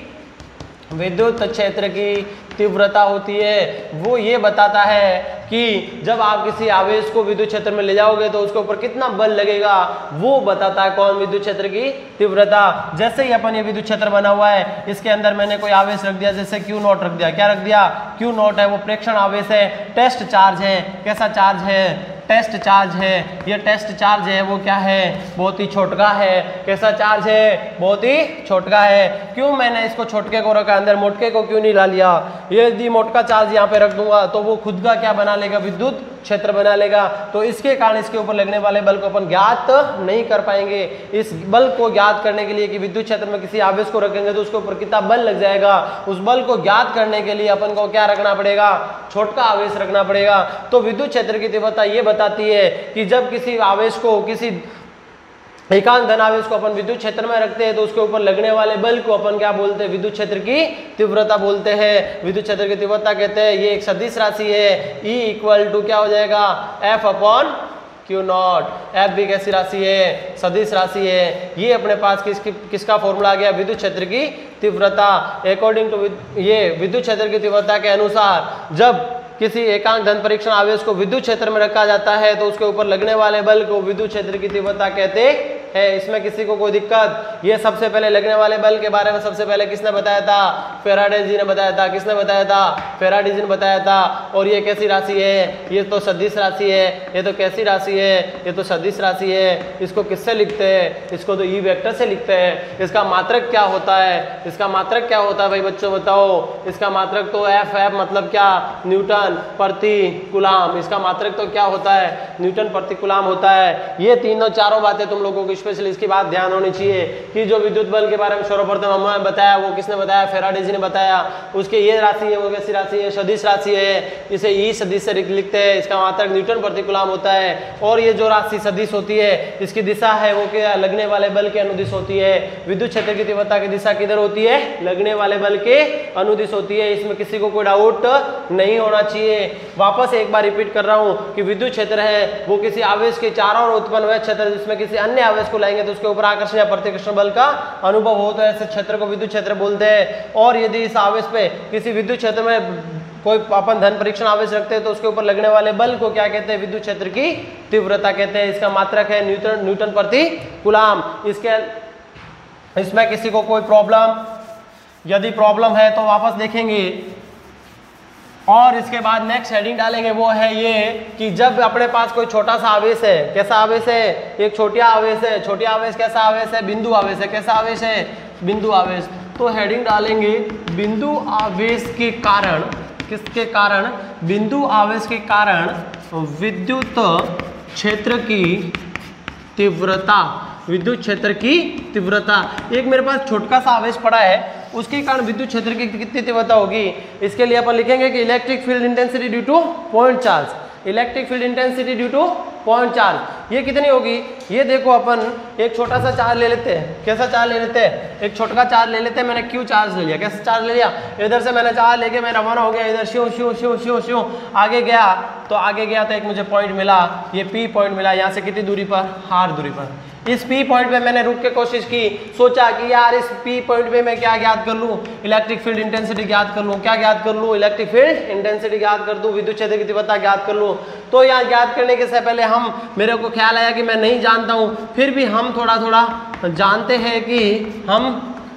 विद्युत क्षेत्र की तीव्रता होती है। वो ये बताता है कि जब आप किसी आवेश को विद्युत क्षेत्र में ले जाओगे तो उसके ऊपर कितना बल लगेगा, वो बताता है कौन, विद्युत क्षेत्र की तीव्रता। जैसे ही अपन ये विद्युत क्षेत्र बना हुआ है, इसके अंदर मैंने कोई आवेश रख दिया, जैसे क्यू नॉट रख दिया। क्या रख दिया, क्यू नॉट है, वो प्रेक्षण आवेश है, टेस्ट चार्ज है। कैसा चार्ज है, टेस्ट चार्ज है। ये टेस्ट चार्ज है वो क्या है, बहुत ही छोटका है। कैसा चार्ज है, बहुत ही छोटका है। क्यों मैंने इसको छोटके को रखा, अंदर मोटके को क्यों नहीं ला लिया। यदि मोटका चार्ज यहाँ पे रख दूंगा तो वो खुद का क्या बना लेगा, विद्युत क्षेत्र बना लेगा। तो इसके कारण इसके ऊपर लगने वाले बल को अपन ज्ञात नहीं कर पाएंगे। इस बल को ज्ञात करने के लिए कि विद्युत क्षेत्र में किसी आवेश को रखेंगे तो उसके ऊपर कितना बल लग जाएगा, उस बल को ज्ञात करने के लिए अपन को क्या रखना पड़ेगा, छोटका आवेश रखना पड़ेगा। तो विद्युत क्षेत्र की तीव्रता ये बताती है कि जब किसी आवेश को, किसी एकांक धनावेश को अपन विद्युत क्षेत्र में रखते हैं तो उसके ऊपर लगने वाले बल को अपन क्या बोलते हैं, विद्युत क्षेत्र की तीव्रता बोलते हैं। विद्युत क्षेत्र की तीव्रता कहते हैं, ये एक सदिश राशि है। E इक्वल टू क्या हो जाएगा, F upon Q naught. F भी कैसी राशि है, सदिश राशि है। ये अपने पास किस किसका फॉर्मूला आ गया, विद्युत क्षेत्र की तीव्रता। अकॉर्डिंग टू ये विद्युत क्षेत्र की तीव्रता के अनुसार जब किसी एकांक धन परीक्षण आवेश को विद्युत क्षेत्र में रखा जाता है तो उसके ऊपर लगने वाले बल को विद्युत क्षेत्र की तीव्रता कहते है। इसमें किसी को कोई दिक्कत? ये सबसे पहले लगने वाले बल के बारे में सबसे पहले किसने बताया था? फैराडे जी ने बताया था। किसने बताया था? फैराडे जी ने बताया था। और ये कैसी राशि है? ये तो सदिश राशि है। ये तो कैसी राशि है? ये तो सदिश राशि है। इसको किससे लिखते हैं? इसको तो ई वेक्टर से लिखते हैं। इसका मात्रक क्या होता है? इसका मात्रक क्या होता है भाई बच्चों बताओ? इसका मात्रक तो एफ एफ मतलब क्या? न्यूटन प्रति कूलाम। इसका मात्रक तो क्या होता है? न्यूटन प्रति कूलाम होता है। ये तीनों चारों बातें तुम लोगों को स्पेशली इसकी बात ध्यान होनी चाहिए कि जो विद्युत बल के बारे में सर्वप्रथम हमने बताया वो किसने बताया? फैराडे जी ने बताया। उसके ये राशि है, वो कैसी राशि है? सदिश राशि है। इसे ई सदिश से लिखते हैं। इसका मात्रक न्यूटन प्रति कूलाम होता है। और ये जो राशि सदिश होती है इसकी दिशा है वो क्या? लगने वाले बल के अनुदिश होती है। विद्युत क्षेत्र की तीव्रता की दिशा किधर होती है? लगने वाले बल के अनुदिश होती है। इसमें किसी को कोई डाउट नहीं होना चाहिए। वापस एक बार रिपीट कर रहा हूं कि विद्युत क्षेत्र है वो किसी आवेश के चारों ओर उत्पन्न हुआ क्षेत्र जिसमें किसी अन्य आवेश को लाएंगे तो उसके ऊपर आकर्षण या प्रतिकर्षण बल का अनुभव हो तो ऐसे क्षेत्र को विद्युत क्षेत्र बोलते हैं। और यदि इस आवेश पे किसी विद्युत क्षेत्र में कोई अपन धन परीक्षण आवेश रखते हैं तो उसके ऊपर लगने वाले बल को क्या कहते हैं? विद्युत क्षेत्र की तीव्रता कहते हैं। इसका मात्रक है न्यूटन न्यूटन प्रति कूलाम। इसके इसमें किसी को कोई प्रॉब्लम? यदि प्रॉब्लम है तो वापस देखेंगे। और इसके बाद नेक्स्ट हेडिंग डालेंगे वो है ये कि जब अपने पास कोई छोटा सा आवेश है, कैसा आवेश है? एक छोटा आवेश है। छोटा आवेश कैसा आवेश है? बिंदु आवेश है। कैसा आवेश है? बिंदु आवेश। तो हेडिंग डालेंगे बिंदु आवेश के कारण, किसके कारण? बिंदु आवेश के कारण विद्युत क्षेत्र की तीव्रता। विद्युत क्षेत्र की तीव्रता। एक मेरे पास छोटा सा आवेश पड़ा है उसके कारण विद्युत क्षेत्र की कितनी तीव्रता होगी? इसके लिए अपन लिखेंगे कि electric field intensity due to point charge. Electric field intensity due to point charge ये कितनी होगी? ये देखो अपन एक छोटा सा चार्ज ले लेते हैं। कैसा चार्ज ले लेते हैं? एक छोटा चार्ज ले लेते हैं। मैंने क्यू चार्ज ले लिया। कैसा चार्ज ले लिया? इधर से मैंने चार्ज लेके मैं रवाना हो गया। इधर श्यू श्यू श्यू श्यू श्यू आगे गया तो आगे गया तो एक मुझे पॉइंट मिला। ये पी पॉइंट मिला। यहाँ से कितनी दूरी पर? आर दूरी पर। इस पी पॉइंट पे मैंने रुक के कोशिश की, सोचा कि यार इस पी पॉइंट पे मैं क्या ज्ञात कर लूँ? इलेक्ट्रिक फील्ड इंटेंसिटी ज्ञात कर लूँ। क्या ज्ञात कर लूँ? इलेक्ट्रिक फील्ड इंटेंसिटी ज्ञात कर दूँ, विद्युत क्षेत्र की तीव्रता ज्ञात कर लूँ। तो यहाँ ज्ञात करने के से पहले हम मेरे को ख्याल आया कि मैं नहीं जानता हूँ, फिर भी हम थोड़ा थोड़ा जानते हैं कि हम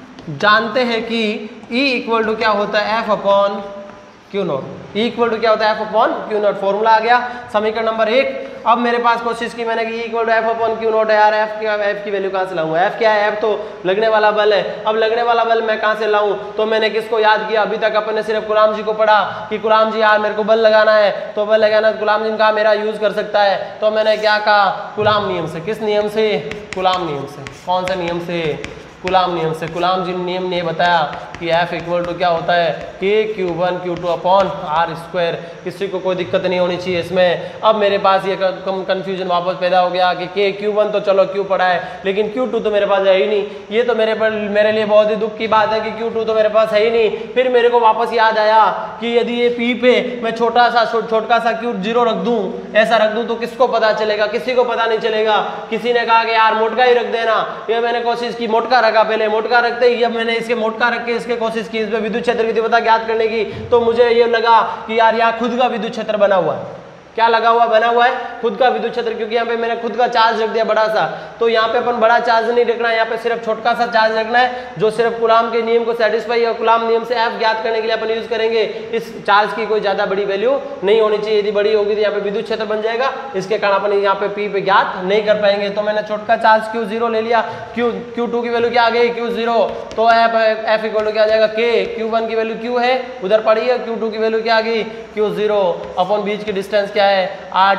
जानते हैं कि E इक्वल टू क्या होता है? F upon Q naught. E equal to क्या होता है? F upon Q naught. Formula आ गया समीकरण नंबर एक। अब मेरे पास कोशिश की मैंने कि E equal to F upon Q naught है। यार एफ की एफ की वैल्यू कहाँ से लाऊंगा? एफ क्या है? एफ तो लगने वाला बल है। अब लगने वाला बल मैं कहाँ से लाऊं? तो मैंने किसको याद किया? अभी तक अपन ने सिर्फ कूलाम जी को पढ़ा कि कूलाम जी यार मेरे को बल लगाना है तो बल लगाना कूलाम जी का मेरा यूज कर सकता है। तो मैंने क्या कहा? कूलाम नियम से। किस नियम से? कूलाम नियम से। कौन से नियम से? कूलाम नियम से। कूलाम जी नियम ने बताया कि F इक्वल टू क्या होता है? के Q one Q two upon are square. किसी को कोई दिक्कत नहीं होनी चाहिए इसमें। अब मेरे पास ये कम कन्फ्यूजन वापस पैदा हो गया कि के क्यू वन तो चलो क्यू पड़ा है लेकिन क्यू टू तो मेरे पास है ही नहीं। ये तो मेरे पर मेरे लिए बहुत ही दुख की बात है कि क्यू टू तो मेरे पास है ही नहीं। फिर मेरे को वापस याद आया कि यदि ये पी पे मैं छोटा सा छोटा सा क्यू जीरो रख दूँ, ऐसा रख दूँ तो किसको पता चलेगा? किसी को पता नहीं चलेगा। किसी ने कहा कि यार मोटका ही रख देना। ये मैंने कोशिश की मोटका रखा, पहले मोटका रखते ही अब मैंने इसके मोटका रख के इसके कोशिश की इसमें विद्युत क्षेत्र की तीव्रता ज्ञात करने की तो मुझे ये लगा कि यार यहाँ खुद का विद्युत क्षेत्र बना हुआ है। क्या लगा हुआ? बना हुआ है खुद का विद्युत क्षेत्र, क्योंकि यहाँ पे मैंने खुद का चार्ज रख दिया बड़ा सा। तो यहाँ पे अपन बड़ा चार्ज नहीं रखना है, यहाँ पे सिर्फ छोटा सा चार्ज रखना है जो सिर्फ कूलाम के नियम को सेटिस्फाई और कूलाम नियम से एफ ज्ञात करने के लिए अपन यूज करेंगे। इस चार्ज की कोई ज्यादा बड़ी वैल्यू नहीं होनी चाहिए। यदि बड़ी होगी तो यहाँ पे विद्युत क्षेत्र बन जाएगा, इसके कारण अपन यहाँ पे पी पे ज्ञात नहीं कर पाएंगे। तो मैंने छोटा चार्ज क्यू जीरो ले लिया। क्यू क्यू टू की वैल्यू क्या आ गई? Q zero. तो एफ एफ इक्वल टू क्या आ जाएगा? के। क्यू वन की वैल्यू क्यू है उधर पड़ी है, क्यू टू की वैल्यू क्या आ गई? क्यू जीरो अपॉन बीच की डिस्टेंस क्या है? आठ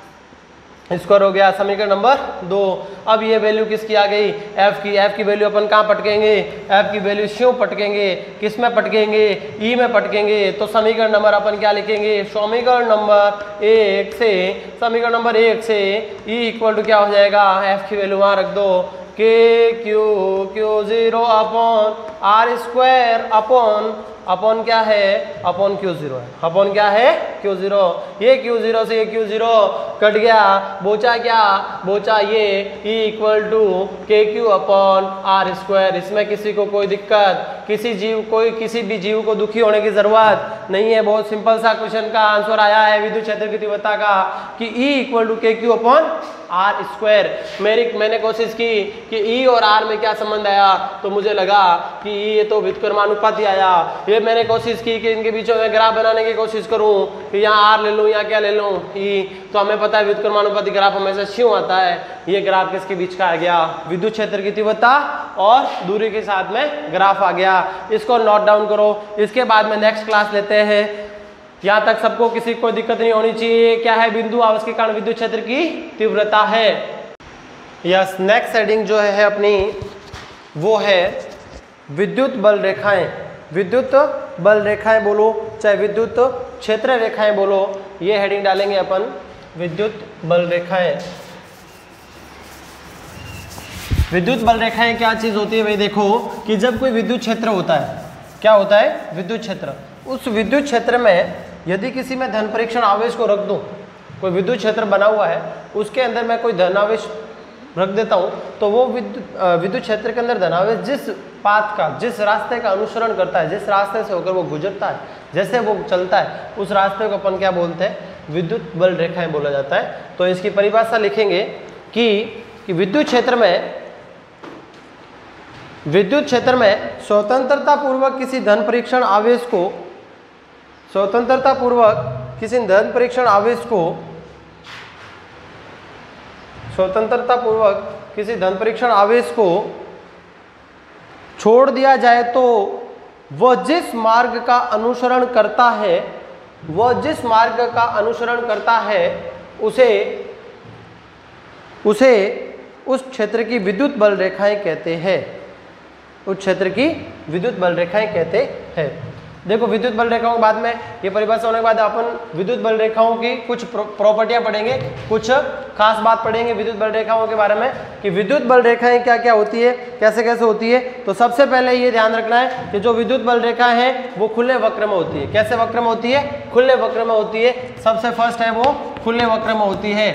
स्क्वायर हो गया। समीकरण नंबर दो। अब ये वैल्यू किसकी आ गई? एफ की। एफ की वैल्यू अपन कहाँ पटकेंगे? एफ की वैल्यू क्यों पटकेंगे? किस में पटकेंगे? ई में पटकेंगे। तो समीकरण नंबर अपन क्या लिखेंगे? समीकरण नंबर एक से समीकरण नंबर एक से ई इक्वल टू क्या हो जाएगा? एफ की वैल्यू वहाँ रख दो K Q Q zero upon are square upon upon क्या है, अपॉन क्यू जीरो है, अपॉन क्या है क्यू जीरो। ये क्यू जीरो से ये क्यू जीरो कट गया, बोचा क्या, बोचा ये ई इक्वल टू के क्यू अपॉन आर स्क्वायर। इसमें किसी को कोई दिक्कत, किसी जीव कोई किसी भी जीव को दुखी होने की जरूरत नहीं है। बहुत सिंपल सा क्वेश्चन का आंसर आया है विद्युत क्षेत्र की तीव्रता का कि ई इक्वल टू के क्यू अपॉन आर स्क्वायर। मेरी मैंने कोशिश की कि ई और आर में क्या संबंध आया, तो मुझे लगा कि ई ये तो व्युत्क्रमानुपाती आया। ये मैंने कोशिश की कि इनके बीचों में ग्राफ बनाने की कोशिश करूं कि यहाँ आर ले लूं या क्या ले लूं ई, तो हमें पता है व्युत्क्रमानुपाती ग्राफ हमेशा क्यों आता है। ये ग्राफ किसके बीच का आ गया, विद्युत क्षेत्र की तीव्रता और दूरी के साथ में ग्राफ आ गया। इसको नोट डाउन करो, इसके बाद में नेक्स्ट क्लास लेते हैं। यहाँ तक सबको किसी को दिक्कत नहीं होनी चाहिए। क्या है बिंदु आवेश के कारण विद्युत क्षेत्र की तीव्रता है। यस, नेक्स्ट हेडिंग जो है अपनी वो है विद्युत बल रेखाएं। विद्युत बल रेखाएं बोलो चाहे विद्युत क्षेत्र रेखाएं बोलो, ये हेडिंग डालेंगे अपन विद्युत बल रेखाएं। विद्युत बल रेखाएं क्या चीज होती है भाई, देखो कि जब कोई विद्युत क्षेत्र होता है, क्या होता है विद्युत क्षेत्र, उस विद्युत क्षेत्र में यदि किसी में धन परीक्षण आवेश को रख दूं, कोई विद्युत क्षेत्र बना हुआ है उसके अंदर मैं कोई धन आवेश रख देता हूं, तो वो विद्युत विद्युत क्षेत्र के अंदर धन आवेश जिस पाथ का, जिस रास्ते का अनुसरण करता है, जिस रास्ते से होकर वो गुजरता है, जैसे वो चलता है, उस रास्ते को अपन क्या बोलते हैं, विद्युत बल रेखाएं बोला जाता है। तो इसकी परिभाषा लिखेंगे कि, कि विद्युत क्षेत्र में विद्युत क्षेत्र में स्वतंत्रता पूर्वक किसी धन परीक्षण आवेश को स्वतंत्रता पूर्वक किसी धन परीक्षण आवेश को स्वतंत्रता पूर्वक किसी धन परीक्षण आवेश को छोड़ दिया जाए तो वह जिस मार्ग का अनुसरण करता है वह जिस मार्ग का अनुसरण करता है उसे उसे उस क्षेत्र की विद्युत बल रेखाएं कहते हैं। उस क्षेत्र की विद्युत बल रेखाएं कहते हैं। देखो विद्युत बल रेखाओं के बाद में ये परिभाषा होने के बाद अपन विद्युत बल रेखाओं की कुछ प्रॉपर्टियां पढ़ेंगे, कुछ खास बात पढ़ेंगे विद्युत बल रेखाओं के बारे में कि विद्युत बल रेखाएं क्या क्या होती है, कैसे कैसे होती है। तो सबसे पहले ये ध्यान रखना है कि जो विद्युत बल रेखाएं हैं वो खुले वक्र में होती है। कैसे वक्र में होती है, खुले वक्र में होती है। सबसे फर्स्ट है वो खुले वक्र में होती है,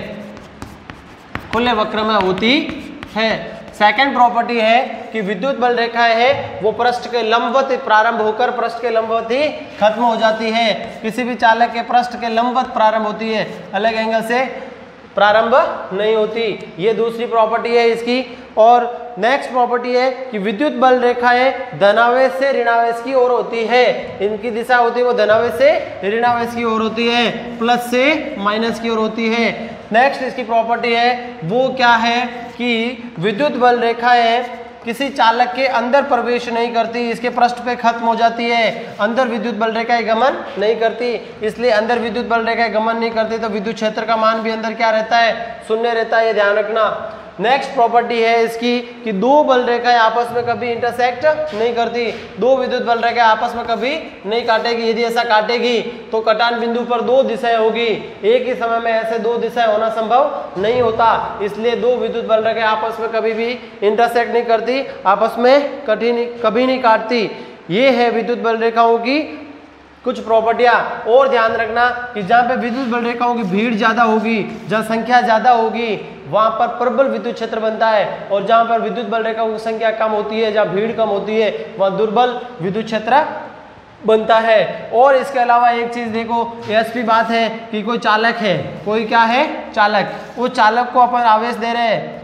खुले वक्र में होती है। सेकंड प्रॉपर्टी है कि विद्युत बल रेखाएं है वो पृष्ठ के लंबवत प्रारंभ होकर पृष्ठ के लंबवत ही खत्म हो जाती है। किसी भी चालक के पृष्ठ के लंबवत प्रारंभ होती है, अलग एंगल से प्रारंभ नहीं होती। ये दूसरी प्रॉपर्टी है इसकी। और नेक्स्ट प्रॉपर्टी है कि विद्युत बल रेखाएं धनावेश से ऋणावेश की ओर होती है। इनकी दिशा होती है वो धनावेश से ऋणावेश की ओर होती है, प्लस से माइनस की ओर होती है। नेक्स्ट इसकी प्रॉपर्टी है वो क्या है कि विद्युत बल रेखाएं किसी चालक के अंदर प्रवेश नहीं करती, इसके पृष्ठ पे खत्म हो जाती है। अंदर विद्युत बल रेखाएं गमन नहीं करती, इसलिए अंदर विद्युत बल रेखाएं गमन नहीं करती तो विद्युत क्षेत्र का मान भी अंदर क्या रहता है, शून्य रहता है। ये ध्यान रखना। नेक्स्ट प्रॉपर्टी है इसकी कि दो बल रेखाएं आपस में कभी इंटरसेक्ट नहीं करती, दो विद्युत बल रेखाएं आपस में कभी नहीं काटेगी। यदि ऐसा काटेगी तो कटान बिंदु पर दो दिशाएं होगी, एक ही समय में ऐसे दो दिशाएं होना संभव नहीं होता। इसलिए दो विद्युत बल रेखाएं आपस में कभी भी इंटरसेक्ट नहीं करती, आपस में कभी कभी नहीं काटती। ये है विद्युत बल रेखाओं की कुछ प्रॉपर्टियां। और ध्यान रखना कि जहां पे विद्युत बल रेखाओं की भीड़ ज्यादा होगी, जहां संख्या ज्यादा होगी, वहां पर प्रबल विद्युत क्षेत्र बनता है, और जहां पर विद्युत बल रेखाओं की संख्या कम होती है, जहां भीड़ कम होती है, वहां दुर्बल विद्युत क्षेत्र बनता है। और इसके अलावा एक चीज देखो, एसपी बात है कि कोई चालक है, कोई क्या है चालक, वो चालक को अपन आवेश दे रहे हैं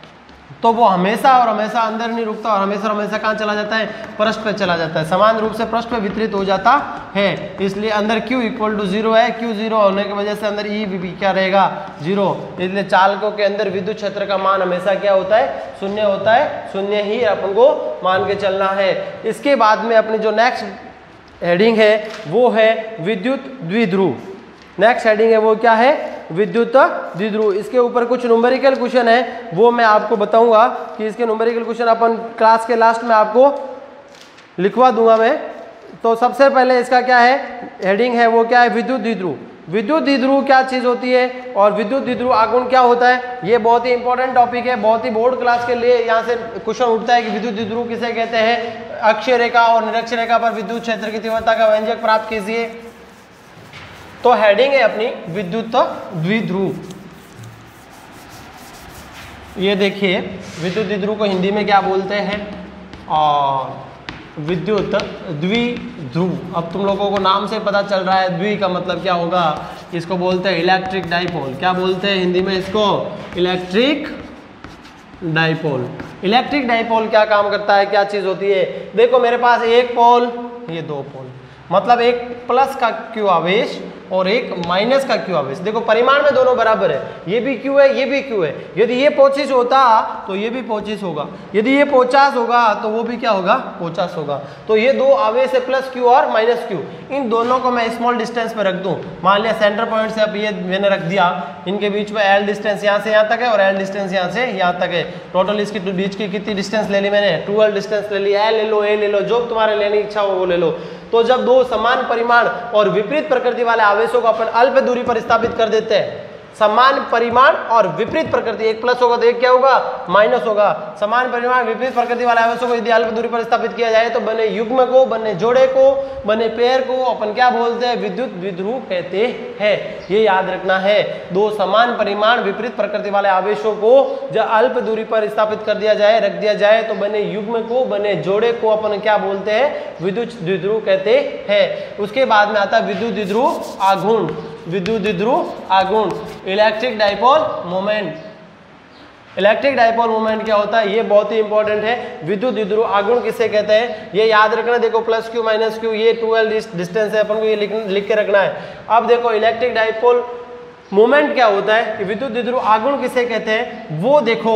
तो वो हमेशा और हमेशा अंदर नहीं रुकता और हमेशा हमेशा कहाँ चला जाता है, पृष्ठ पे चला जाता है, समान रूप से पृष्ठ पे वितरित हो जाता है। इसलिए अंदर Q इक्वल टू जीरो है, Q जीरो होने की वजह से अंदर E भी क्या रहेगा, जीरो। इसलिए चालकों के अंदर विद्युत क्षेत्र का मान हमेशा क्या होता है, शून्य होता है। शून्य ही अपन को मान के चलना है। इसके बाद में अपनी जो नेक्स्ट हेडिंग है वो है विद्युत द्विध्रुव। नेक्स्ट हेडिंग है वो क्या है, विद्युत द्विध्रुव। इसके ऊपर कुछ न्यूमेरिकल क्वेश्चन है वो मैं आपको बताऊंगा कि इसके न्यूमेरिकल क्वेश्चन अपन क्लास के लास्ट में आपको लिखवा दूंगा मैं। तो सबसे पहले इसका क्या है, हेडिंग है वो क्या है, विद्युत द्विध्रुव। विद्युत द्विध्रुव क्या चीज होती है और विद्युत द्विध्रुव आघूर्ण क्या होता है, ये बहुत ही इंपॉर्टेंट टॉपिक है, बहुत ही बोर्ड क्लास के लिए यहाँ से क्वेश्चन उठता है कि विद्युत द्विध्रुव किसे कहते हैं। अक्षीय रेखा और निरक्षीय रेखा पर विद्युत क्षेत्र की तीव्रता का व्यंजक प्राप्त कीजिए। तो हेडिंग है अपनी विद्युत द्विध्रुव। ये देखिए विद्युत द्विध्रुव को हिंदी में क्या बोलते हैं, और विद्युत द्विध्रुव। अब तुम लोगों को नाम से पता चल रहा है द्वि का मतलब क्या होगा, इसको बोलते हैं इलेक्ट्रिक डाइपोल। क्या बोलते हैं हिंदी में इसको, इलेक्ट्रिक डाइपोल। इलेक्ट्रिक डाइपोल क्या काम करता है, क्या चीज होती है, देखो मेरे पास एक पोल, ये दो पोल, मतलब एक प्लस का क्यू आवेश और एक माइनस का क्यू आवेश। देखो परिमाण में दोनों बराबर है, ये भी क्यू है ये भी क्यू है। यदि ये पच्चीस होता तो ये भी पच्चीस होगा, यदि ये पचास होगा तो वो भी क्या होगा, पचास होगा। तो ये दो आवेश है प्लस क्यू और माइनस क्यू, इन दोनों को मैं स्मॉल डिस्टेंस पे रख दूं। मान लिया सेंटर पॉइंट से अब ये मैंने रख दिया, इनके बीच में एल डिस्टेंस यहाँ से यहाँ तक है और एल डिस्टेंस यहाँ से यहाँ तक है। टोटल इसकी बीच की कितनी डिस्टेंस ले ली मैंने, ट्वेल्व डिस्टेंस ले ली। एल ले लो, ए ले लो, जो तुम्हारे लेने की इच्छा हो वो ले लो। तो जब दो समान परिमाण और विपरीत प्रकृति वाले आवेशों को अपन अल्प दूरी पर स्थापित कर देते हैं, समान परिमाण और विपरीत प्रकृति, एक प्लस होगा तो एक क्या होगा, माइनस होगा। समान परिमाण विपरीत प्रकृति वाले आवेशों को यदि अल्प दूरी पर स्थापित किया जाए तो बने युग्म को, बने जोड़े को, बने पेयर को अपन क्या बोलते हैं, विद्युत द्विध्रुव कहते हैं। ये याद रखना है, दो समान परिमाण विपरीत प्रकृति वाले आवेशों को जब अल्प दूरी पर स्थापित कर दिया जाए, रख दिया जाए तो बने युग्म को, बने जोड़े को अपन क्या बोलते हैं, विद्युत द्विध्रुव कहते हैं। उसके बाद में आता है विद्युत द्विध्रुव आघूर्ण। विद्युत द्विध्रुव आघूर्ण, electric dipole moment. Electric dipole moment क्या होता है, ये बहुत ही इंपॉर्टेंट है। विद्युत द्विध्रुव आघूर्ण किसे कहते हैं, ये याद रखना। देखो प्लस क्यू माइनस क्यू, ये ट्वेल्व डिस्टेंस है, अपन को ये लिख, लिख के रखना है। अब देखो इलेक्ट्रिक डाइपोल मोमेंट क्या होता है, कि विद्युत द्विध्रुव आघूर्ण किसे कहते हैं, वो देखो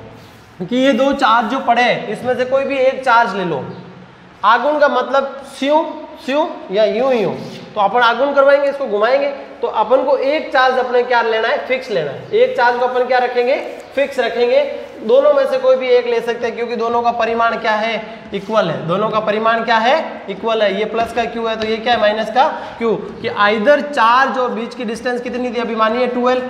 कि ये दो चार्ज जो पड़े इसमें से कोई भी एक चार्ज ले लो। आघूर्ण का मतलब स्यू स्यू या यूं यूं, तो अपन आघूर्ण करवाएंगे, इसको घुमाएंगे, तो अपन को एक चार्ज अपने क्या लेना है, फिक्स लेना है। एक चार्ज को अपन क्या रखेंगे, फिक्स रखेंगे। दोनों में से कोई भी एक ले सकते हैं क्योंकि दोनों का परिमाण क्या है, इक्वल है। दोनों का परिमाण क्या है, इक्वल है। ये प्लस का क्यू है तो ये क्या है, माइनस का क्यू। कि आइदर चार्ज और बीच की डिस्टेंस कितनी थी, अभी मानिए ट्वेल्व,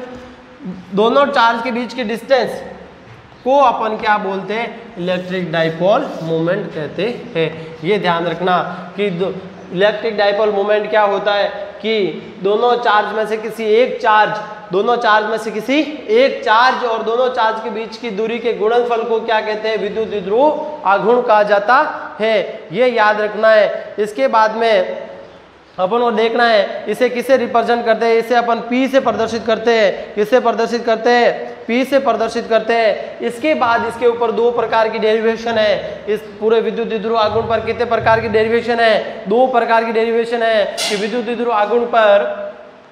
दोनों चार्ज के बीच की डिस्टेंस को अपन क्या बोलते हैं, इलेक्ट्रिक डाइपोल मोमेंट कहते हैं। ये ध्यान रखना कि इलेक्ट्रिक डाइपोल मोमेंट क्या होता है, कि दोनों चार्ज में से किसी एक चार्ज, दोनों चार्ज में से किसी एक चार्ज और दोनों चार्ज के बीच की दूरी के गुणनफल को क्या कहते हैं, विद्युत द्विध्रुव आघूर्ण कहा जाता है। ये याद रखना है। इसके बाद में अपन को देखना है इसे किसे रिप्रेजेंट करते हैं, इसे अपन P से प्रदर्शित करते हैं। किससे प्रदर्शित करते हैं, P से प्रदर्शित करते हैं। इसके बाद इसके ऊपर दो प्रकार की डेरिवेशन है। इस पूरे विद्युत द्विध्रुव आघूर्ण पर कितने प्रकार की डेरिवेशन है, दो प्रकार की डेरिवेशन है। कि विद्युत द्विध्रुव आघूर्ण पर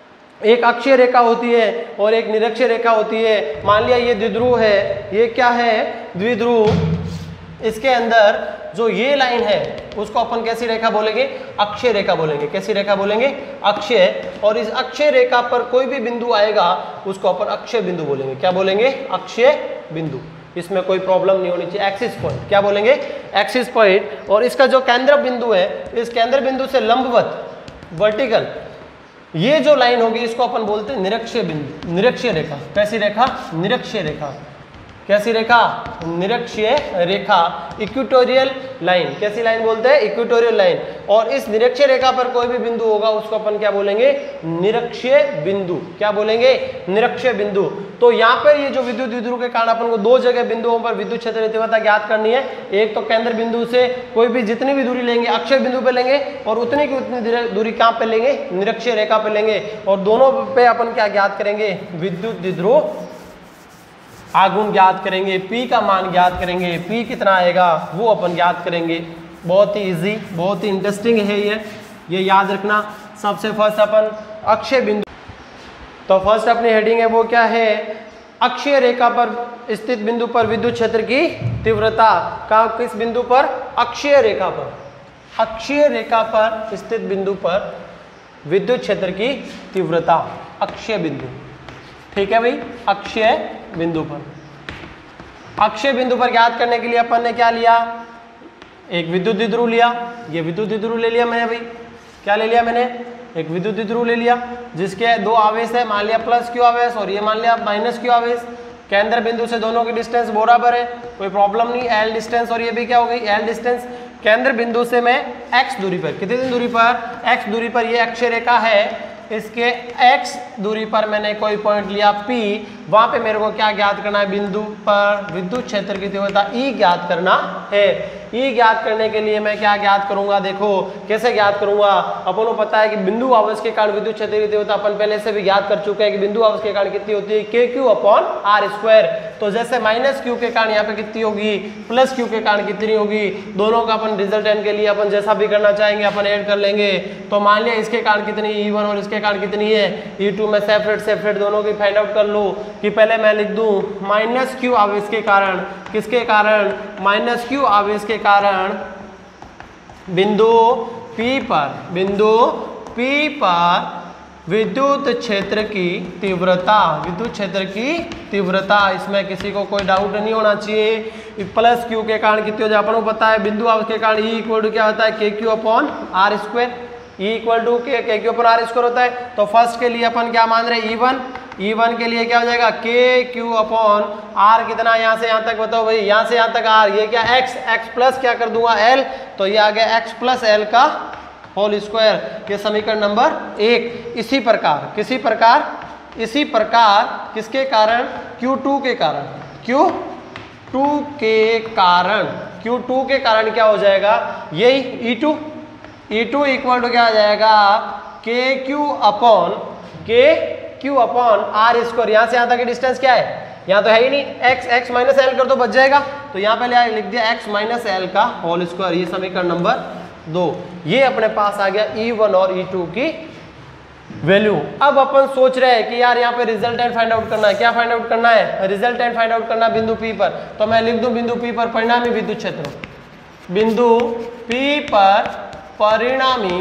एक अक्षीय रेखा होती है और एक निरक्षीय रेखा होती है। मान लिया ये द्विध्रुव है, ये क्या है, द्विध्रुव। इसके अंदर जो ये लाइन है उसको अपन कैसी रेखा बोलेंगे, अक्षीय रेखा बोलेंगे। कैसी रेखा बोलेंगे, अक्षीय। और इस अक्षीय रेखा पर कोई भी बिंदु आएगा उसको अपन अक्षीय बिंदु बोलेंगे। क्या बोलेंगे, अक्षीय बिंदु। इसमें कोई प्रॉब्लम नहीं होनी चाहिए। एक्सिस पॉइंट क्या बोलेंगे, एक्सिस पॉइंट। और इसका जो केंद्र बिंदु है, इस केंद्र बिंदु से लंबवत वर्टिकल ये जो लाइन होगी इसको अपन बोलते हैं निरक्षीय बिंदु, निरक्षीय रेखा। कैसी रेखा, निरक्षीय रेखा। कैसी रेखा, निरक्षीय रेखा, इक्वेटोरियल लाइन। कैसी लाइन बोलते हैं, इक्वेटोरियल लाइन। और इस निरक्षीय रेखा पर कोई भी बिंदु होगा उसको अपन क्या बोलेंगे, निरक्षीय बिंदु। क्या बोलेंगे, निरक्षीय बिंदु। तो यहाँ पर ये जो विद्युत द्विध्रुव के कारण अपन को दो जगह बिंदुओं पर विद्युत क्षेत्र तीव्रता ज्ञात करनी है। एक तो केंद्र बिंदु से कोई भी जितनी भी दूरी लेंगे अक्षीय बिंदु पे लेंगे, और उतनी की उतनी दूरी कहाँ पे लेंगे, निरक्षीय रेखा पे लेंगे। और दोनों पे अपन क्या ज्ञात करेंगे, विद्युत द्विध्रुव आघूर्ण ज्ञात करेंगे। P का मान ज्ञात करेंगे। P कितना आएगा वो अपन ज्ञात करेंगे। बहुत ही इजी, बहुत ही इंटरेस्टिंग है ये ये याद रखना। सबसे फर्स्ट अपन अक्षीय बिंदु, तो फर्स्ट अपनी हेडिंग है वो क्या है, अक्षीय रेखा पर स्थित बिंदु पर विद्युत क्षेत्र की तीव्रता। का किस बिंदु पर, अक्षीय रेखा पर। अक्षीय रेखा पर स्थित बिंदु पर विद्युत क्षेत्र की तीव्रता, अक्षीय बिंदु। ठीक है भाई, अक्षीय बिंदु पर। अक्षीय बिंदु पर ज्ञात करने के लिए अपन ने क्या लिया, एक विद्युत द्विध्रुव लिया। ये विद्युत द्विध्रुव ले लिया मैंने भाई। क्या ले लिया मैंने, एक विद्युत द्विध्रुव ले लिया जिसके दो आवेश है, मान लिया प्लस क्यू आवेश और ये मान लिया माइनस क्यू आवेश। केंद्र बिंदु से दोनों की डिस्टेंस बराबर है, कोई प्रॉब्लम नहीं, एल डिस्टेंस और ये भी क्या हो गई एल डिस्टेंस। केंद्र बिंदु से मैं x दूरी पर, कितनी दूरी पर, x दूरी पर ये अक्षय रेखा है, इसके x दूरी पर मैंने कोई पॉइंट लिया P, वहां पे मेरे को क्या ज्ञात करना है, बिंदु पर विद्युत क्षेत्र की तीव्रता E ज्ञात करना है। E ज्ञात करने के लिए मैं क्या ज्ञात करूंगा, देखो कैसे ज्ञात करूंगा। अपन को पता है कि बिंदु आवेश के कारण विद्युत क्षेत्र की तीव्रता अपन पहले से भी ज्ञात कर चुके हैं कि बिंदु आवेश के कारण कितनी होती है, के क्यू अपॉन आर स्क्वायर। तो जैसे माइनस क्यू के कारण यहाँ पे कितनी होगी, प्लस क्यू के कारण कितनी होगी, दोनों का अपन रिजल्टेंट के लिए अपन जैसा भी करना चाहेंगे अपन ऐड कर लेंगे। तो मान लिया इसके कारण कितनी ई वन और इसके कारण कितनी है ई टू, मैं सेपरेट सेपरेट दोनों की फाइंड आउट कर लूँ कि पहले मैं लिख दूं माइनस क्यू आवेश के कारण, किसके कारण, माइनस क्यू आवेश के कारण बिंदु P पर, बिंदु P पर विद्युत क्षेत्र की तीव्रता, विद्युत क्षेत्र की तीव्रता, इसमें किसी को कोई डाउट नहीं होना चाहिए। प्लस क्यू के कारण कितनी हो जाए, अपन को पता है बिंदु आवेश के कारण ई इक्वल टू क्या होता है, के Q upon are square, E equal to K K Q upon are square होता है। तो फर्स्ट के लिए अपन क्या मान रहे हैं, ई वन, ई वन के लिए क्या हो जाएगा, के क्यू अपॉन आर कितना, यहाँ से यहाँ तक बताओ भाई, यहाँ से यहाँ तक आर, ये क्या x, x प्लस क्या कर दूंगा एल, तो ये आ गया x प्लस एल का होल स्क्वायर, ये समीकरण नंबर एक। इसी प्रकार, किसी प्रकार, इसी प्रकार किसके कारण, क्यू टू के कारण, क्यू टू के कारण, क्यू टू के कारण क्या हो जाएगा, यही E two, E two equal to क्या हो जाएगा, K Q upon K Q upon are square. यहाँ से यहाँ तक की डिस्टेंस क्या है, यहाँ तो है ही नहीं, x x माइनस एल कर दो बच जाएगा, तो यहाँ पे लिख दिया x माइनस एल का होल स्क्वायर, ये समीकरण नंबर दो। ये अपने पास आ गया ई वन और ई टू की वैल्यू। अब अपन सोच रहे हैं कि यार यहाँ पे रिजल्टेंट फाइंड आउट करना है, क्या फाइंड आउट करना है, रिजल्टेंट फाइंड आउट करना बिंदु P पर। तो मैं लिख दूं बिंदु P पर परिणामी विद्युत क्षेत्र, बिंदु P पर परिणामी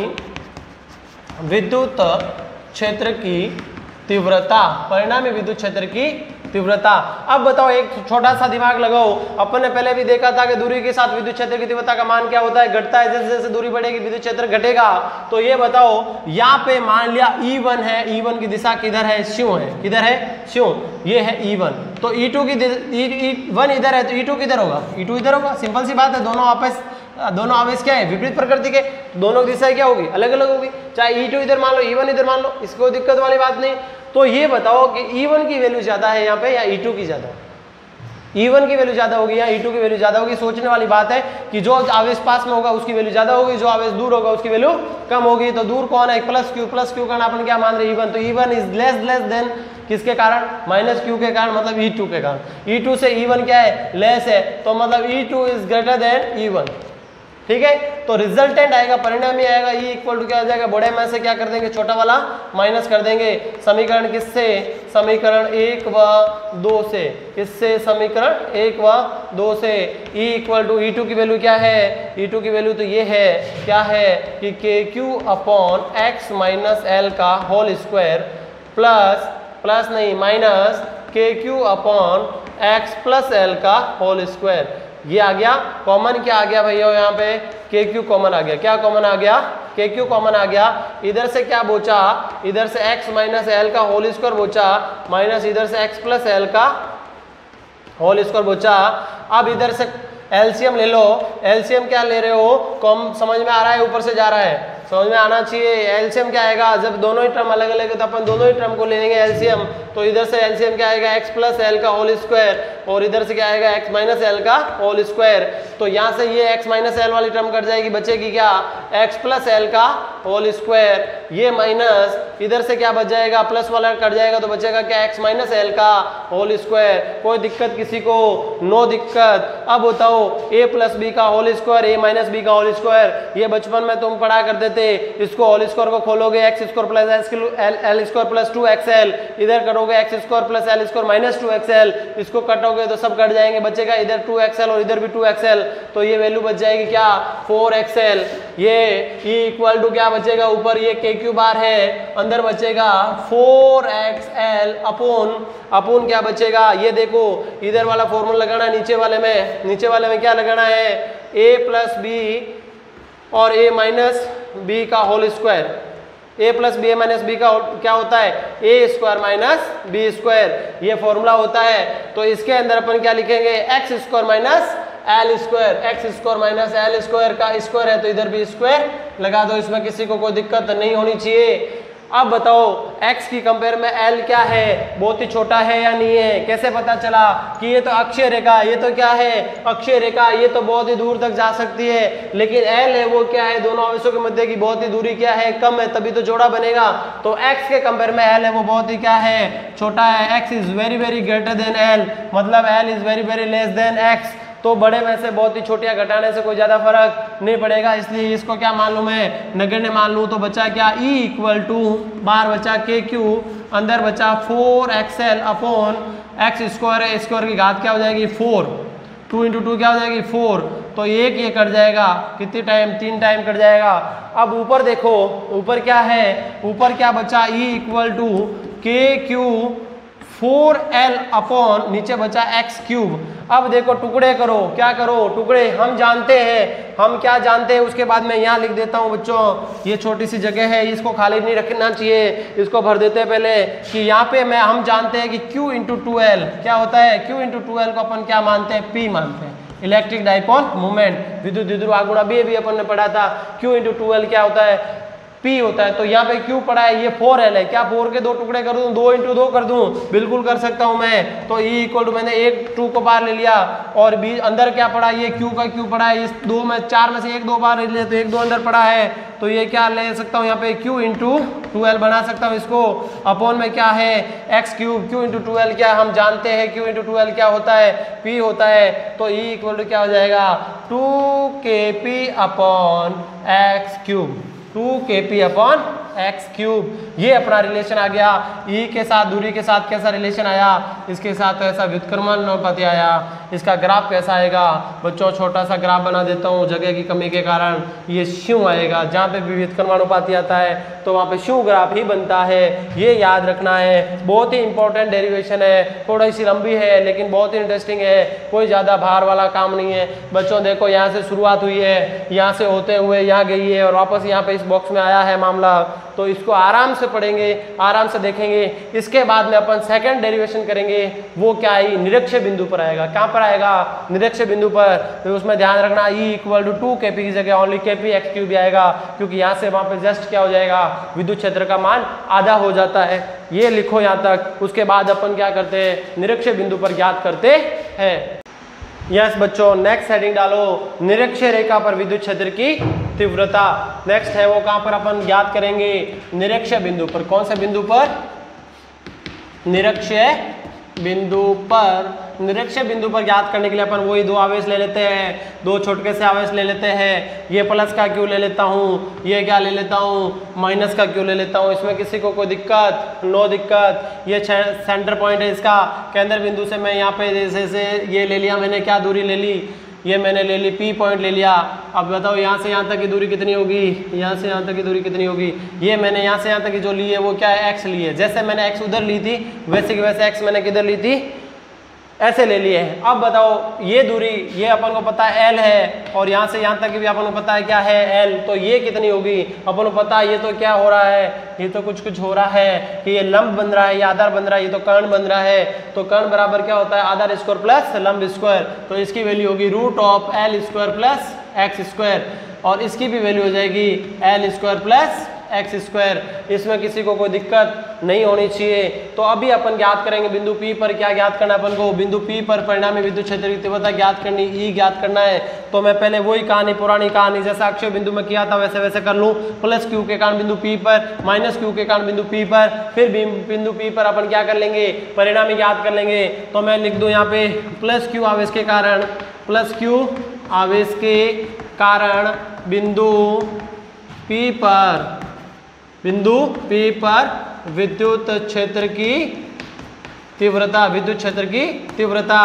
विद्युत क्षेत्र की तीव्रता, परिणामी विद्युत क्षेत्र की तीव्रता। अब बताओ एक छोटा सा दिमाग लगाओ, अपन ने पहले भी देखा था कि दूरी के साथ विद्युत क्षेत्र की तीव्रता का मान क्या होता है, घटता है, जैसे जैसे दूरी बढ़ेगी विद्युत क्षेत्र घटेगा। तो ये बताओ यहाँ पे मान लिया ई वन है, ई वन की दिशा किधर है, स्यों है, किधर है, स्यों, ये है ई वन। तो ई टू की ई वन इधर है तो ई टू किधर होगा, ई टू इधर होगा, सिंपल सी बात है, दोनों आपस दोनों आवेश क्या है, विपरीत प्रकृति के, दोनों दिशाएं क्या होगी, अलग अलग होगी, चाहे ई टू इधर मान लो, ई वन इधर मान लो, इसको कोई दिक्कत वाली बात नहीं। तो ये बताओ कि ई वन की वैल्यू ज्यादा है यहाँ पे या ई टू की ज्यादा, ई वन की वैल्यू ज्यादा होगी या ई टू की वैल्यू ज्यादा होगी। सोचने वाली बात है कि जो आवेश पास में होगा उसकी वैल्यू ज्यादा होगी, जो आवेश दूर होगा उसकी वैल्यू कम होगी। तो दूर कौन है, प्लस क्यू, प्लस क्यू का अपन क्या मान रहे हैं, ई वन, तो E one is less less than किसके कारण, माइनस क्यू के कारण, मतलब ई टू के कारण। ई टू से ई वन क्या है, लेस है, तो मतलब E two is greater than E one, ठीक है। तो रिजल्टेंट आएगा, परिणामी आएगा, ई इक्वल टू क्या हो जाएगा, बड़े में से क्या कर देंगे, छोटा वाला माइनस कर देंगे। समीकरण किससे, समीकरण एक व दो से, किससे, समीकरण एक व दो से। E equal to E two की वैल्यू क्या है, ई टू की वैल्यू तो ये है, क्या है कि k Q upon x minus L का होल स्क्वायर प्लस, प्लस नहीं minus k Q upon x plus L का होल स्क्वायर। ये आ गया कॉमन, क्या आ गया भैया यहाँ पे, के क्यू कॉमन आ गया, क्या कॉमन आ गया, के क्यू कॉमन आ गया। इधर से क्या बोचा, इधर से x माइनस एल का होल स्क्वायर बोचा, माइनस इधर से x प्लस एल का होल स्क्वायर बोचा। अब इधर से एलसीएम ले लो, एलसीएम क्या ले रहे हो, कॉम समझ में आ रहा है, ऊपर से जा रहा है, समझ में आना चाहिए। एलसीएम क्या आएगा, जब दोनों ही टर्म अलग अलग है तो अपन दोनों ही टर्म को ले लेंगे एलसीएम। तो इधर से एलसीएम क्या आएगा, x प्लस एल का होल स्क्वायर, और इधर से क्या आएगा, x माइनस एल का होल स्क्वायर। तो यहाँ से ये x माइनस एल वाली टर्म कट जाएगी, बचेगी क्या, x प्लस एल का होल स्क्वायर, ये माइनस इधर से क्या बच जाएगा, प्लस वाला कट जाएगा तो बचेगा क्या, x माइनस एल का होल स्क्वायर। कोई दिक्कत किसी को, नो दिक्कत। अब बताओ a प्लस बी का whole square, a minus b का होल स्क्वायर, ये बचपन में तुम पढ़ा करते थे। इसको होल स्क्वायर को खोलोगे, x square plus l square plus two x l, इधर करोगे x square plus l square minus two x l, इसको कटोगे तो सब कट जाएंगे, बचेगा इधर टू एक्स एल और इधर भी टू एक्स एल। तो ये वैल्यू बच जाएगी क्या, फोर एक्स एल। ये ई इक्वल टू क्या बचेगा, ऊपर ये के क्यू बार है, अंदर बचेगा four x l upon, upon क्या बचेगा, ये देखो इधर वाला फॉर्मूला लगाना है, नीचे वाले में, नीचे वाले में क्या लगाना है, a प्लस बी और a माइनस बी का whole square, a plus b a minus b का क्या होता है, a square minus b square, ये फॉर्मूला होता है। तो इसके अंदर अपन क्या लिखेंगे, x square minus l square, x square minus l square का स्क्वायर है तो इधर भी स्क्वायर लगा दो, इसमें किसी को कोई दिक्कत नहीं होनी चाहिए। अब बताओ x की कंपेयर में l क्या है, बहुत ही छोटा है या नहीं है, कैसे पता चला कि ये तो अक्षीय रेखा, ये तो क्या है अक्षीय रेखा, ये तो बहुत ही दूर तक जा सकती है, लेकिन l है वो क्या है, दोनों आवेशों के मध्य की बहुत ही दूरी क्या है, कम है, तभी तो जोड़ा बनेगा। तो x के कंपेयर में l है वो बहुत ही क्या है, छोटा है। x is very very greater than l, मतलब l is very very less than x, तो बड़े में से बहुत ही छोटियां घटाने से कोई ज्यादा फर्क नहीं पड़ेगा, इसलिए इसको क्या मालूम है, नगण्य मान लूं। तो बचा क्या, E इक्वल टू बाहर बचा के क्यू, अंदर बचा four x l upon x square है, स्क्वायर की घात क्या हो जाएगी फोर, टू इंटू टू क्या हो जाएगी फोर, तो एक ये कट जाएगा, कितनी टाइम, तीन टाइम कट जाएगा। अब ऊपर देखो, ऊपर क्या है, ऊपर क्या बचा, E इक्वल टू के क्यू फोर एल अपॉन नीचे बचा एक्स क्यूब। अब देखो टुकड़े करो, क्या करो, टुकड़े हम जानते हैं, हम क्या जानते हैं उसके बाद मैं यहाँ लिख देता हूँ बच्चों, ये छोटी सी जगह है इसको खाली नहीं रखना चाहिए, इसको भर देते हैं पहले कि यहाँ पे मैं हम जानते हैं कि Q इंटू टू एल क्या होता है, Q इंटू टू एल को अपन क्या मानते हैं, P मानते हैं, इलेक्ट्रिक डाइपोल मोमेंट, विद्युत द्विध्रुव आगुणा भी भी अपन ने पढ़ा था। Q इंटू टू एल क्या होता है, P होता है। तो यहाँ पे Q पड़ा है, ये फोर एल है, क्या फोर के दो टुकड़े कर दूं, दो इंटू दो कर दूं, बिल्कुल कर सकता हूं मैं। तो E इक्वल टू मैंने एक टू को बाहर ले लिया और B अंदर क्या पड़ा, ये Q का Q पड़ा है, इस दो में चार में से एक दो बाहर ले लिया तो एक दो अंदर पड़ा है, तो ये क्या ले सकता हूँ यहाँ पे Q इंटू टू एल बना सकता हूँ इसको, अपॉन में क्या है x cube, Q into two l क्या हम जानते हैं, Q इंटू टू एल क्या होता है, P होता है। तो E इक्वल टू क्या हो जाएगा, two k p upon x cube, two k p upon x cube. ये अपना रिलेशन आ गया। E के साथ दूरी के साथ कैसा रिलेशन आया, इसके साथ ऐसा व्युत्क्रमण अनुपाती आया। इसका ग्राफ कैसा आएगा बच्चों, छोटा सा ग्राफ बना देता हूँ, जगह की कमी के कारण ये श्यू आएगा, जहाँ पे भी व्युत्क्रमण अनुपाती आता है तो वहाँ पे श्यू ग्राफ ही बनता है, ये याद रखना है। बहुत ही इंपॉर्टेंट डेरिवेशन है, थोड़ी सी लंबी है लेकिन बहुत ही इंटरेस्टिंग है, कोई ज़्यादा भार वाला काम नहीं है। बच्चों देखो यहाँ से शुरुआत हुई है, यहाँ से होते हुए यहाँ गई है और वापस यहाँ पे इस बॉक्स में आया है मामला, तो इसको आराम से पढ़ेंगे, आराम से देखेंगे। इसके बाद में अपन सेकंड डेरिवेशन करेंगे, वो क्या है, निरक्षीय बिंदु पर आएगा। कहाँ पर आएगा, निरक्षीय बिंदु पर। तो उसमें ध्यान रखना E equal to two k p की जगह ओनली के पी एक्स क्यूब भी आएगा, क्योंकि यहाँ से वहाँ पे जस्ट क्या हो जाएगा, विद्युत क्षेत्र का मान आधा हो जाता है। ये लिखो यहाँ तक। उसके बाद अपन क्या करते हैं, निरक्षीय बिंदु पर ज्ञात करते हैं। यस yes, बच्चों नेक्स्ट हेडिंग डालो, निरक्षीय रेखा पर विद्युत क्षेत्र की तीव्रता। नेक्स्ट है वो कहां पर अपन ज्ञात करेंगे, निरक्षीय बिंदु पर। कौन से बिंदु पर, निरक्षीय बिंदु पर। निरक्षीय बिंदु पर ज्ञात करने के लिए अपन वही दो आवेश ले लेते हैं, दो छोटके से आवेश ले लेते हैं। ये प्लस का क्यू ले लेता हूँ, ये क्या ले लेता हूँ, माइनस का क्यू ले लेता हूँ। इसमें किसी को कोई दिक्कत, नो दिक्कत। ये सेंटर पॉइंट है इसका, केंद्र बिंदु से मैं यहाँ पे जैसे से ये ले लिया मैंने, क्या दूरी ले ली, ये मैंने ले ली पी पॉइंट ले लिया। अब बताओ यहाँ से यहाँ तक की दूरी कितनी होगी, यहाँ से यहाँ तक की दूरी कितनी होगी। ये मैंने यहाँ से यहाँ तक की जो ली है वो क्या है, एक्स ली है। जैसे मैंने एक्स उधर ली थी वैसे की वैसे एक्स मैंने किधर ली थी, ऐसे ले लिए है। अब बताओ ये दूरी, ये अपन को पता है एल है, और यहाँ से यहाँ तक की भी अपन को पता है क्या है, एल। तो ये कितनी होगी अपन को पता है। ये तो क्या हो रहा है, ये तो कुछ कुछ हो रहा है कि ये लंब बन रहा है, ये आधार बन रहा है, ये तो कर्ण बन रहा है। तो कर्ण बराबर क्या होता है, आधार स्क्वायर प्लस लंब स्क्वायर। तो इसकी वैल्यू होगी root of l square plus x square, और इसकी भी वैल्यू हो जाएगी l square plus x square. इसमें किसी को कोई दिक्कत नहीं होनी चाहिए। तो अभी अपन ज्ञात करेंगे बिंदु P पर क्या ज्ञात करना है अपन को, बिंदु P पर परिणामी विद्युत क्षेत्र की तीव्रता ज्ञात करनी, E ज्ञात करना है। तो मैं पहले वही कहानी, पुरानी कहानी जैसा अक्षय बिंदु में किया था वैसे वैसे कर लूँ। प्लस क्यू के कारण बिंदु P पर, माइनस क्यू के कारण बिंदु P पर, फिर बिंदु P पर अपन क्या कर लेंगे, परिणामी ज्ञात कर लेंगे। तो मैं लिख दूँ यहाँ पे प्लस क्यू आवेश के कारण, प्लस क्यू आवेश के कारण बिंदु P पर, बिंदु P पर विद्युत क्षेत्र की तीव्रता, विद्युत क्षेत्र की तीव्रता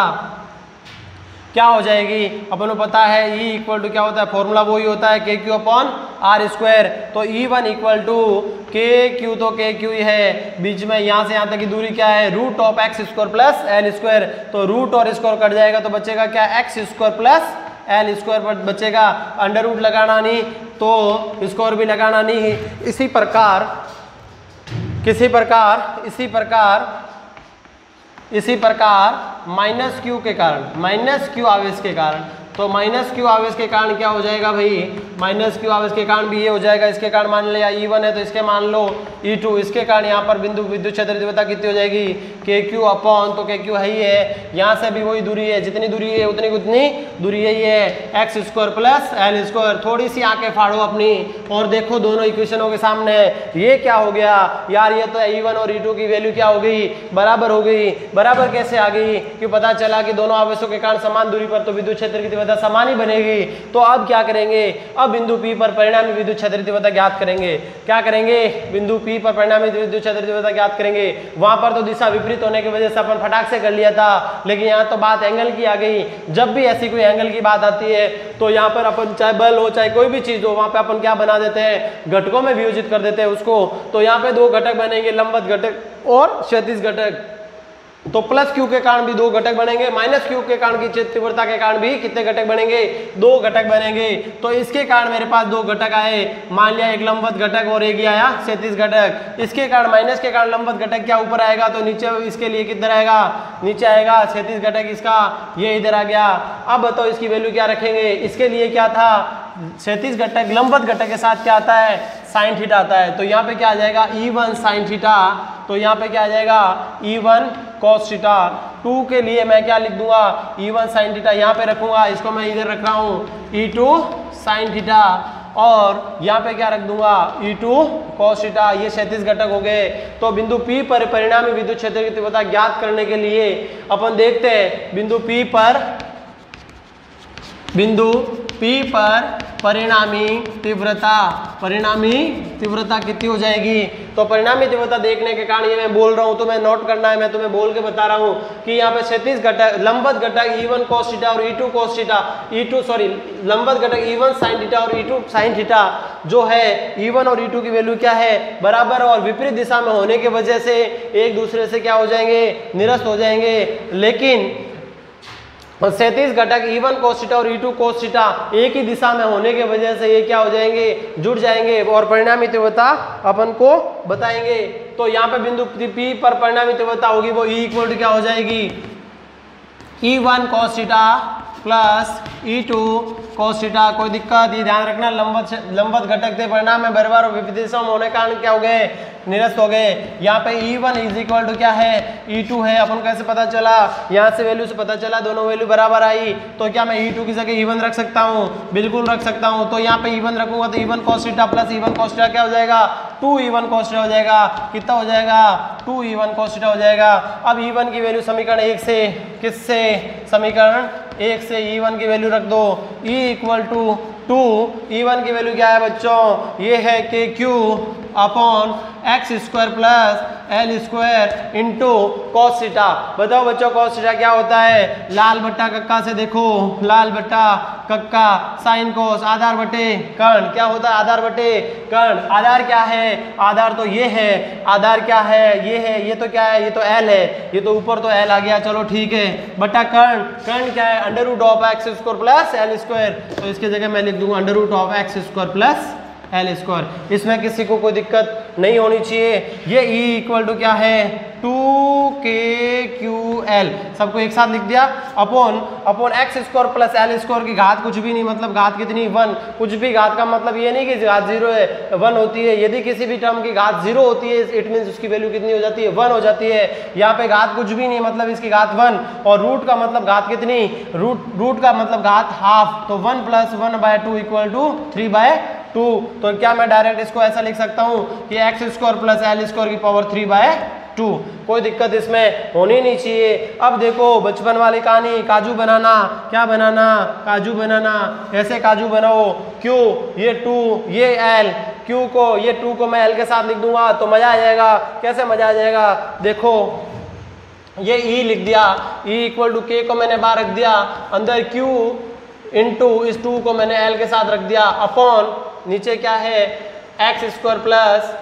क्या हो जाएगी, अपन को पता है E इक्वल टू क्या होता है, फॉर्मूला वही होता है के क्यू अपॉन आर स्क्वायर। तो ई वन इक्वल टू के क्यू, तो के क्यू है, बीच में यहाँ से यहाँ तक की दूरी क्या है, root of x square plus l square. तो रूट और स्क्वायर कट जाएगा तो बचेगा क्या, x square plus l square बचेगा, अंडर रूट लगाना नहीं तो स्क्वायर भी लगाना नहीं। इसी प्रकार किसी प्रकार इसी प्रकार इसी प्रकार माइनस क्यू के कारण माइनस क्यू आवेश के कारण तो माइनस क्यू आवेश के कारण क्या हो जाएगा भाई, माइनस क्यू आवेश के कारण भी ये हो जाएगा। इसके कारण मान लिया ई वन है तो इसके मान लो ई टू। इसके कारण यहाँ पर बिंदु विद्युत क्षेत्र तीव्रता कितनी हो जाएगी, के क्यू अपॉन, तो के क्यू है ही है, यहाँ से भी वही दूरी है, जितनी दूरी है उतनी उतनी दूरी यही है, x square plus l square. थोड़ी सी आंखें फाड़ो अपनी और देखो दोनों इक्वेशनों के सामने ये क्या हो गया यार, ये तो ई वन और ई टू की वैल्यू क्या हो गई, बराबर हो गई। बराबर कैसे आ गई, कि पता चला कि दोनों आवेशों के कारण समान दूरी पर तो विद्युत क्षेत्र की तीव्रता समान ही बनेगी। तो अब क्या करेंगे, अब बिंदु P पर परिणामी विद्युत क्षेत्र तीव्रता ज्ञात करेंगे। क्या करेंगे, बिंदु P पर परिणामी विद्युत क्षेत्र तीव्रता ज्ञात करेंगे। वहां पर तो दिशा विपरीत होने की वजह से अपन फटाक से कर लिया था, लेकिन यहाँ तो बात एंगल की आ गई। जब भी ऐसी कोई एंगल की बात आती है तो यहाँ पर अपन चाहे बल हो चाहे कोई भी चीज हो, वहां पे अपन क्या बना देते हैं, घटकों में वियोजित कर देते हैं उसको। तो यहाँ पे दो घटक बनेंगे, लंबवत घटक और क्षैतिज घटक। तो प्लस क्यू के कारण भी दो घटक बनेंगे, माइनस क्यू के कारण की तीव्रता के कारण भी कितने घटक बनेंगे, दो घटक बनेंगे। तो इसके कारण मेरे पास दो घटक आए, मान लिया एक लंबवत घटक और एक आया क्षैतिज घटक। इसके कारण माइनस के कारण लंबवत घटक क्या ऊपर आएगा, तो नीचे इसके लिए किधर आएगा, नीचे आएगा। क्षैतिज घटक इसका ये इधर आ गया। अब बताओ इसकी वैल्यू क्या रखेंगे, इसके लिए क्या था, क्षैतिज घटक लंबवत घटक के साथ क्या आता है, साइन थीटा आता है। तो यहाँ पे क्या आ जाएगा, ई वन साइन थीटा। तो यहाँ पे क्या आ जाएगा, E one cos theta. Two के लिए मैं क्या लिख दूंगा, ई वन साइन थीटा यहाँ पे रखूंगा, इसको मैं इधर रख रहा हूँ ई टू साइन थीटा। और यहाँ पे क्या रख दूंगा, ई टू कॉस थीटा। ये क्षैतिज घटक हो गए। तो बिंदु P पर परिणामी विद्युत क्षेत्र की तीव्रता ज्ञात करने के लिए अपन देखते हैं बिंदु P पर बिंदु P पर परिणामी तीव्रता परिणामी तीव्रता कितनी हो जाएगी। तो परिणामी तीव्रता देखने के कारण ये मैं बोल रहा हूँ, तो मैं नोट करना है, मैं तुम्हें बोल के बता रहा हूँ कि यहाँ पे क्षैतिज घटक लंबवत घटक ई वन cos थीटा और E two cos theta E two sorry लंबवत घटक ई वन sin थीटा और ई टू sin थीटा जो है ई वन और ई टू की वैल्यू क्या है, बराबर और विपरीत दिशा में होने की वजह से एक दूसरे से क्या हो जाएंगे, निरस्त हो जाएंगे। लेकिन क्षैतिज घटक ई वन cos थीटा और ई टू cos थीटा एक ही दिशा में होने की वजह से ये क्या हो जाएंगे, जुड़ जाएंगे और परिणामी तीव्रता अपन को बताएंगे। तो यहाँ पे बिंदु P पर परिणामी तीव्रता होगी वो E इक्वल टू क्या हो जाएगी, E one cos theta plus E two cos theta. कोई दिक्कत, ये ध्यान रखना लंबवत लंबवत घटक थे परिणाम में बराबर और विपरीत दिशा में होने के कारण क्या हो गए, निरस्त हो गए। यहाँ पे E one is equal to क्या है, ई टू है। अपन कैसे पता चला, यहाँ से वैल्यू से पता चला दोनों वैल्यू बराबर आई। तो क्या मैं ई टू की जगह ई वन रख सकता हूँ, बिल्कुल रख सकता हूँ। तो यहाँ पे ई वन रखूंगा तो E one cos theta plus E one cos theta क्या हो जाएगा, two E one cos theta हो जाएगा। कितना हो जाएगा, two E one cos theta हो जाएगा। अब ई वन की वैल्यू समीकरण एक से, किससे, समीकरण एक से ई वन की वैल्यू रख दो, E equal to two. E one की वैल्यू क्या है बच्चों, ये है के Q upon x square plus l square into cos theta. बताओ बच्चों कॉस थीटा क्या होता है, लाल बट्टा कक्का से देखो, लाल बट्टा कक्का साइन कोस, आधार बटे कर्ण। क्या होता है, आधार बटे कर्ण। आधार क्या है, आधार तो ये है, आधार क्या है, ये है, ये तो क्या है, ये तो एल है, ये तो ऊपर तो एल आ गया, चलो ठीक है। बट्टा कर्ण, कर्ण क्या है, under root of x square plus l square. तो इसकी जगह मैं लिख दूंगा under root of x square plus l square. इसमें किसी को कोई दिक्कत नहीं होनी चाहिए। ये E इक्वल टू क्या है, टू के क्यू एल, सबको एक साथ लिख दिया, upon upon x square plus l square की घात कुछ भी नहीं, मतलब घात कितनी, वन। कुछ भी घात का मतलब ये नहीं कि घात जीरो है, वन होती है। यदि किसी भी टर्म की घात जीरो होती है इट मीन्स उसकी वैल्यू कितनी हो जाती है, वन हो जाती है। यहाँ पे घात कुछ भी नहीं, मतलब इसकी घात वन, और रूट का मतलब घात कितनी, रूट रूट का मतलब घात हाफ। तो one plus one by two equal to three by two. तो क्या मैं डायरेक्ट इसको ऐसा लिख सकता हूँ कि x square plus l square की पावर थ्री बाय टू। कोई दिक्कत इसमें होनी नहीं चाहिए। अब देखो बचपन वाली कहानी, काजू बनाना, क्या बनाना, काजू बनाना। कैसे काजू बनाओ, क्यू ये टू ये एल, क्यू को ये टू को मैं एल के साथ लिख दूंगा तो मजा आ जाएगा। कैसे मजा आ जाएगा, देखो ये E लिख दिया, E इक्वल टू के को मैंने बाहर रख दिया, अंदर Q इंटू इस टू को मैंने L के साथ रख दिया, अपॉन नीचे क्या है x square plus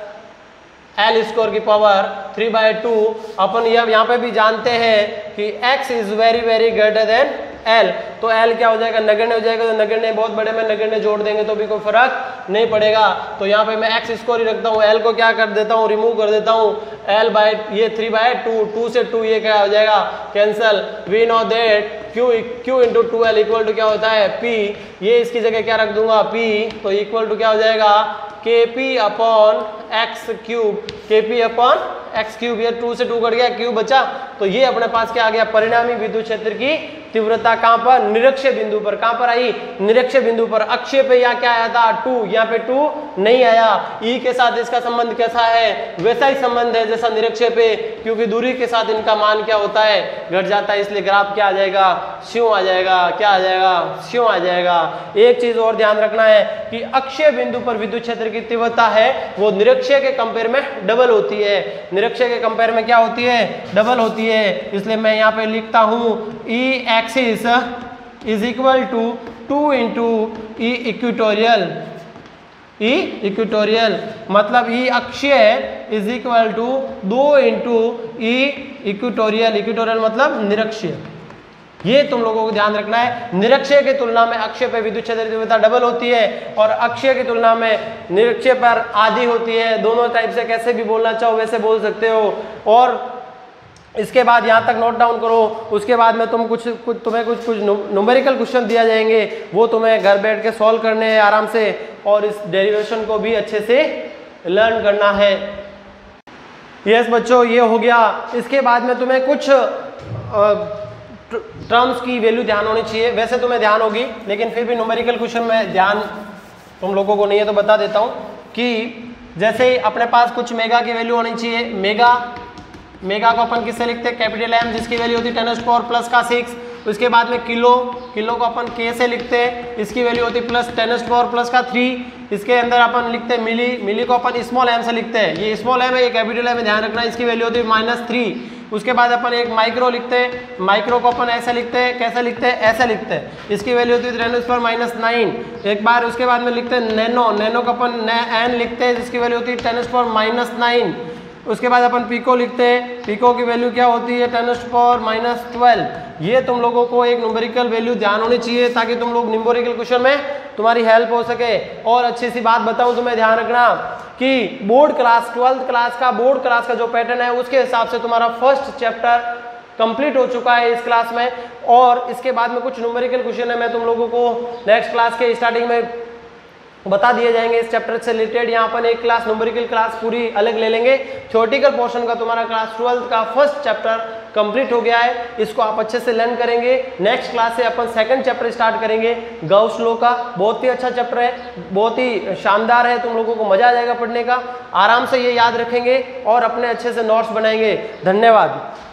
l square की पावर थ्री बाय टू। अपन ये यहाँ पे भी जानते हैं कि x is very very greater than l, तो एल क्या हो जाएगा, नगण्य हो जाएगा। तो नगण्य बहुत बड़े में नगण्य जोड़ देंगे तो भी कोई फर्क नहीं पड़ेगा। तो यहाँ पे मैं एक्स स्क्वायर ही रखता हूँ, एल को क्या कर देता हूँ, रिमूव कर देता हूँ। एल बाय ये थ्री बाय टू, टू से टू ये क्या हो जाएगा, cancel. We know that Q Q into two l equal to क्या होता है, P। ये इसकी जगह क्या रख दूंगा, P, तो इक्वल टू क्या हो जाएगा, k p upon x cube, k p upon x cube. ये टू से टू कट गया, क्यूब बचा। तो ये अपने पास क्या आ गया, परिणामी विद्युत क्षेत्र की तीव्रता कहां पर, निरक्षीय बिंदु पर। कहां पर आई, निरक्षीय बिंदु पर। अक्षीय पे यहाँ क्या आया था, टू, यहाँ पे टू नहीं आया। ई के साथ इसका संबंध कैसा है, वैसा ही संबंध है जैसा निरक्षीय पे, क्योंकि दूरी के साथ इनका मान क्या होता है, घट जाता है। इसलिए ग्राफ क्या आ जाएगा, स्यों आ जाएगा। क्या आ जाएगा, स्यों आ जाएगा। एक चीज और ध्यान रखना है कि अक्षीय बिंदु पर विद्युत क्षेत्र की तीव्रता है वो निरक्षीय के कंपेयर में डबल होती है। निरक्षीय के कंपेयर में क्या होती है, डबल होती है। इसलिए मैं यहाँ पे लिखता हूँ E axis is equal to two into E equatorial, E equatorial मतलब ई अक्षीय इज इक्वल टू दो इंटू ई इक्वेटोरियल। इक्वेटोरियल मतलब निरक्षीय। ये तुम लोगों को ध्यान रखना है। निरक्षीय की तुलना में अक्षीय पर विद्युत क्षेत्र की तीव्रता डबल होती है और अक्षीय की तुलना में निरक्षीय पर आधी होती है। दोनों टाइप से कैसे भी बोलना चाहो वैसे बोल सकते हो। और इसके बाद यहाँ तक नोट डाउन करो। उसके बाद में तुम कुछ कुछ तुम्हें कुछ कुछ न्यूमेरिकल क्वेश्चन दिया जाएंगे, वो तुम्हें घर बैठ के सॉल्व करने हैं आराम से, और इस डेरिवेशन को भी अच्छे से लर्न करना है। यस बच्चों, ये हो गया। इसके बाद में तुम्हें कुछ टर्म्स की वैल्यू ध्यान होनी चाहिए। वैसे तुम्हें ध्यान होगी, लेकिन फिर भी न्यूमेरिकल क्वेश्चन में ध्यान तुम लोगों को नहीं है तो बता देता हूँ कि जैसे अपने पास कुछ मेगा की वैल्यू होनी चाहिए। मेगा मेगा को अपन किससे लिखते हैं, कैपिटल एम, जिसकी वैल्यू होती है टेन टू पावर प्लस का सिक्स। उसके बाद में किलो, किलो को अपन के से लिखते हैं, इसकी वैल्यू होती है plus ten to power plus का थ्री। इसके अंदर अपन लिखते हैं मिली, मिली को अपन स्मॉल एम से लिखते हैं। ये स्मॉल एम है, ये कैपिटल एम है, ध्यान रखना। इसकी वैल्यू होती है माइनस थ्री। उसके बाद अपन एक माइक्रो लिखते हैं, माइक्रो को अपन ऐसे लिखते हैं, कैसे लिखते हैं, ऐसे लिखते हैं। इसकी वैल्यू होती है ten to power minus nine. एक बार उसके बाद में लिखते हैं नैनो, नैनो को अपन एन लिखते हैं, जिसकी वैल्यू होती है ten to power minus nine. उसके बाद अपन पीको लिखते हैं, पीको की वैल्यू क्या होती है ten to power minus twelve. ये तुम लोगों को एक न्यूमेरिकल वैल्यू ध्यान होनी चाहिए ताकि तुम लोग न्यूमेरिकल क्वेश्चन में तुम्हारी हेल्प हो सके। और अच्छी सी बात बताऊं तुम्हें, ध्यान रखना कि बोर्ड क्लास, ट्वेल्थ क्लास का बोर्ड क्लास का जो पैटर्न है उसके हिसाब से तुम्हारा फर्स्ट चैप्टर कंप्लीट हो चुका है इस क्लास में। और इसके बाद में कुछ न्यूमेरिकल क्वेश्चन है, मैं तुम लोगों को नेक्स्ट क्लास के स्टार्टिंग में बता दिए जाएंगे इस चैप्टर से रिलेटेड। यहाँ पर एक क्लास न्यूमेरिकल क्लास पूरी अलग ले लेंगे। थ्योरेटिकल पोर्शन का तुम्हारा क्लास ट्वेल्थ का फर्स्ट चैप्टर कंप्लीट हो गया है, इसको आप अच्छे से लर्न करेंगे। नेक्स्ट क्लास से अपन सेकंड चैप्टर स्टार्ट करेंगे गाउस लॉ का। बहुत ही अच्छा चैप्टर है, बहुत ही शानदार है, तुम लोगों को मजा आ जाएगा पढ़ने का। आराम से ये याद रखेंगे और अपने अच्छे से नोट्स बनाएंगे। धन्यवाद।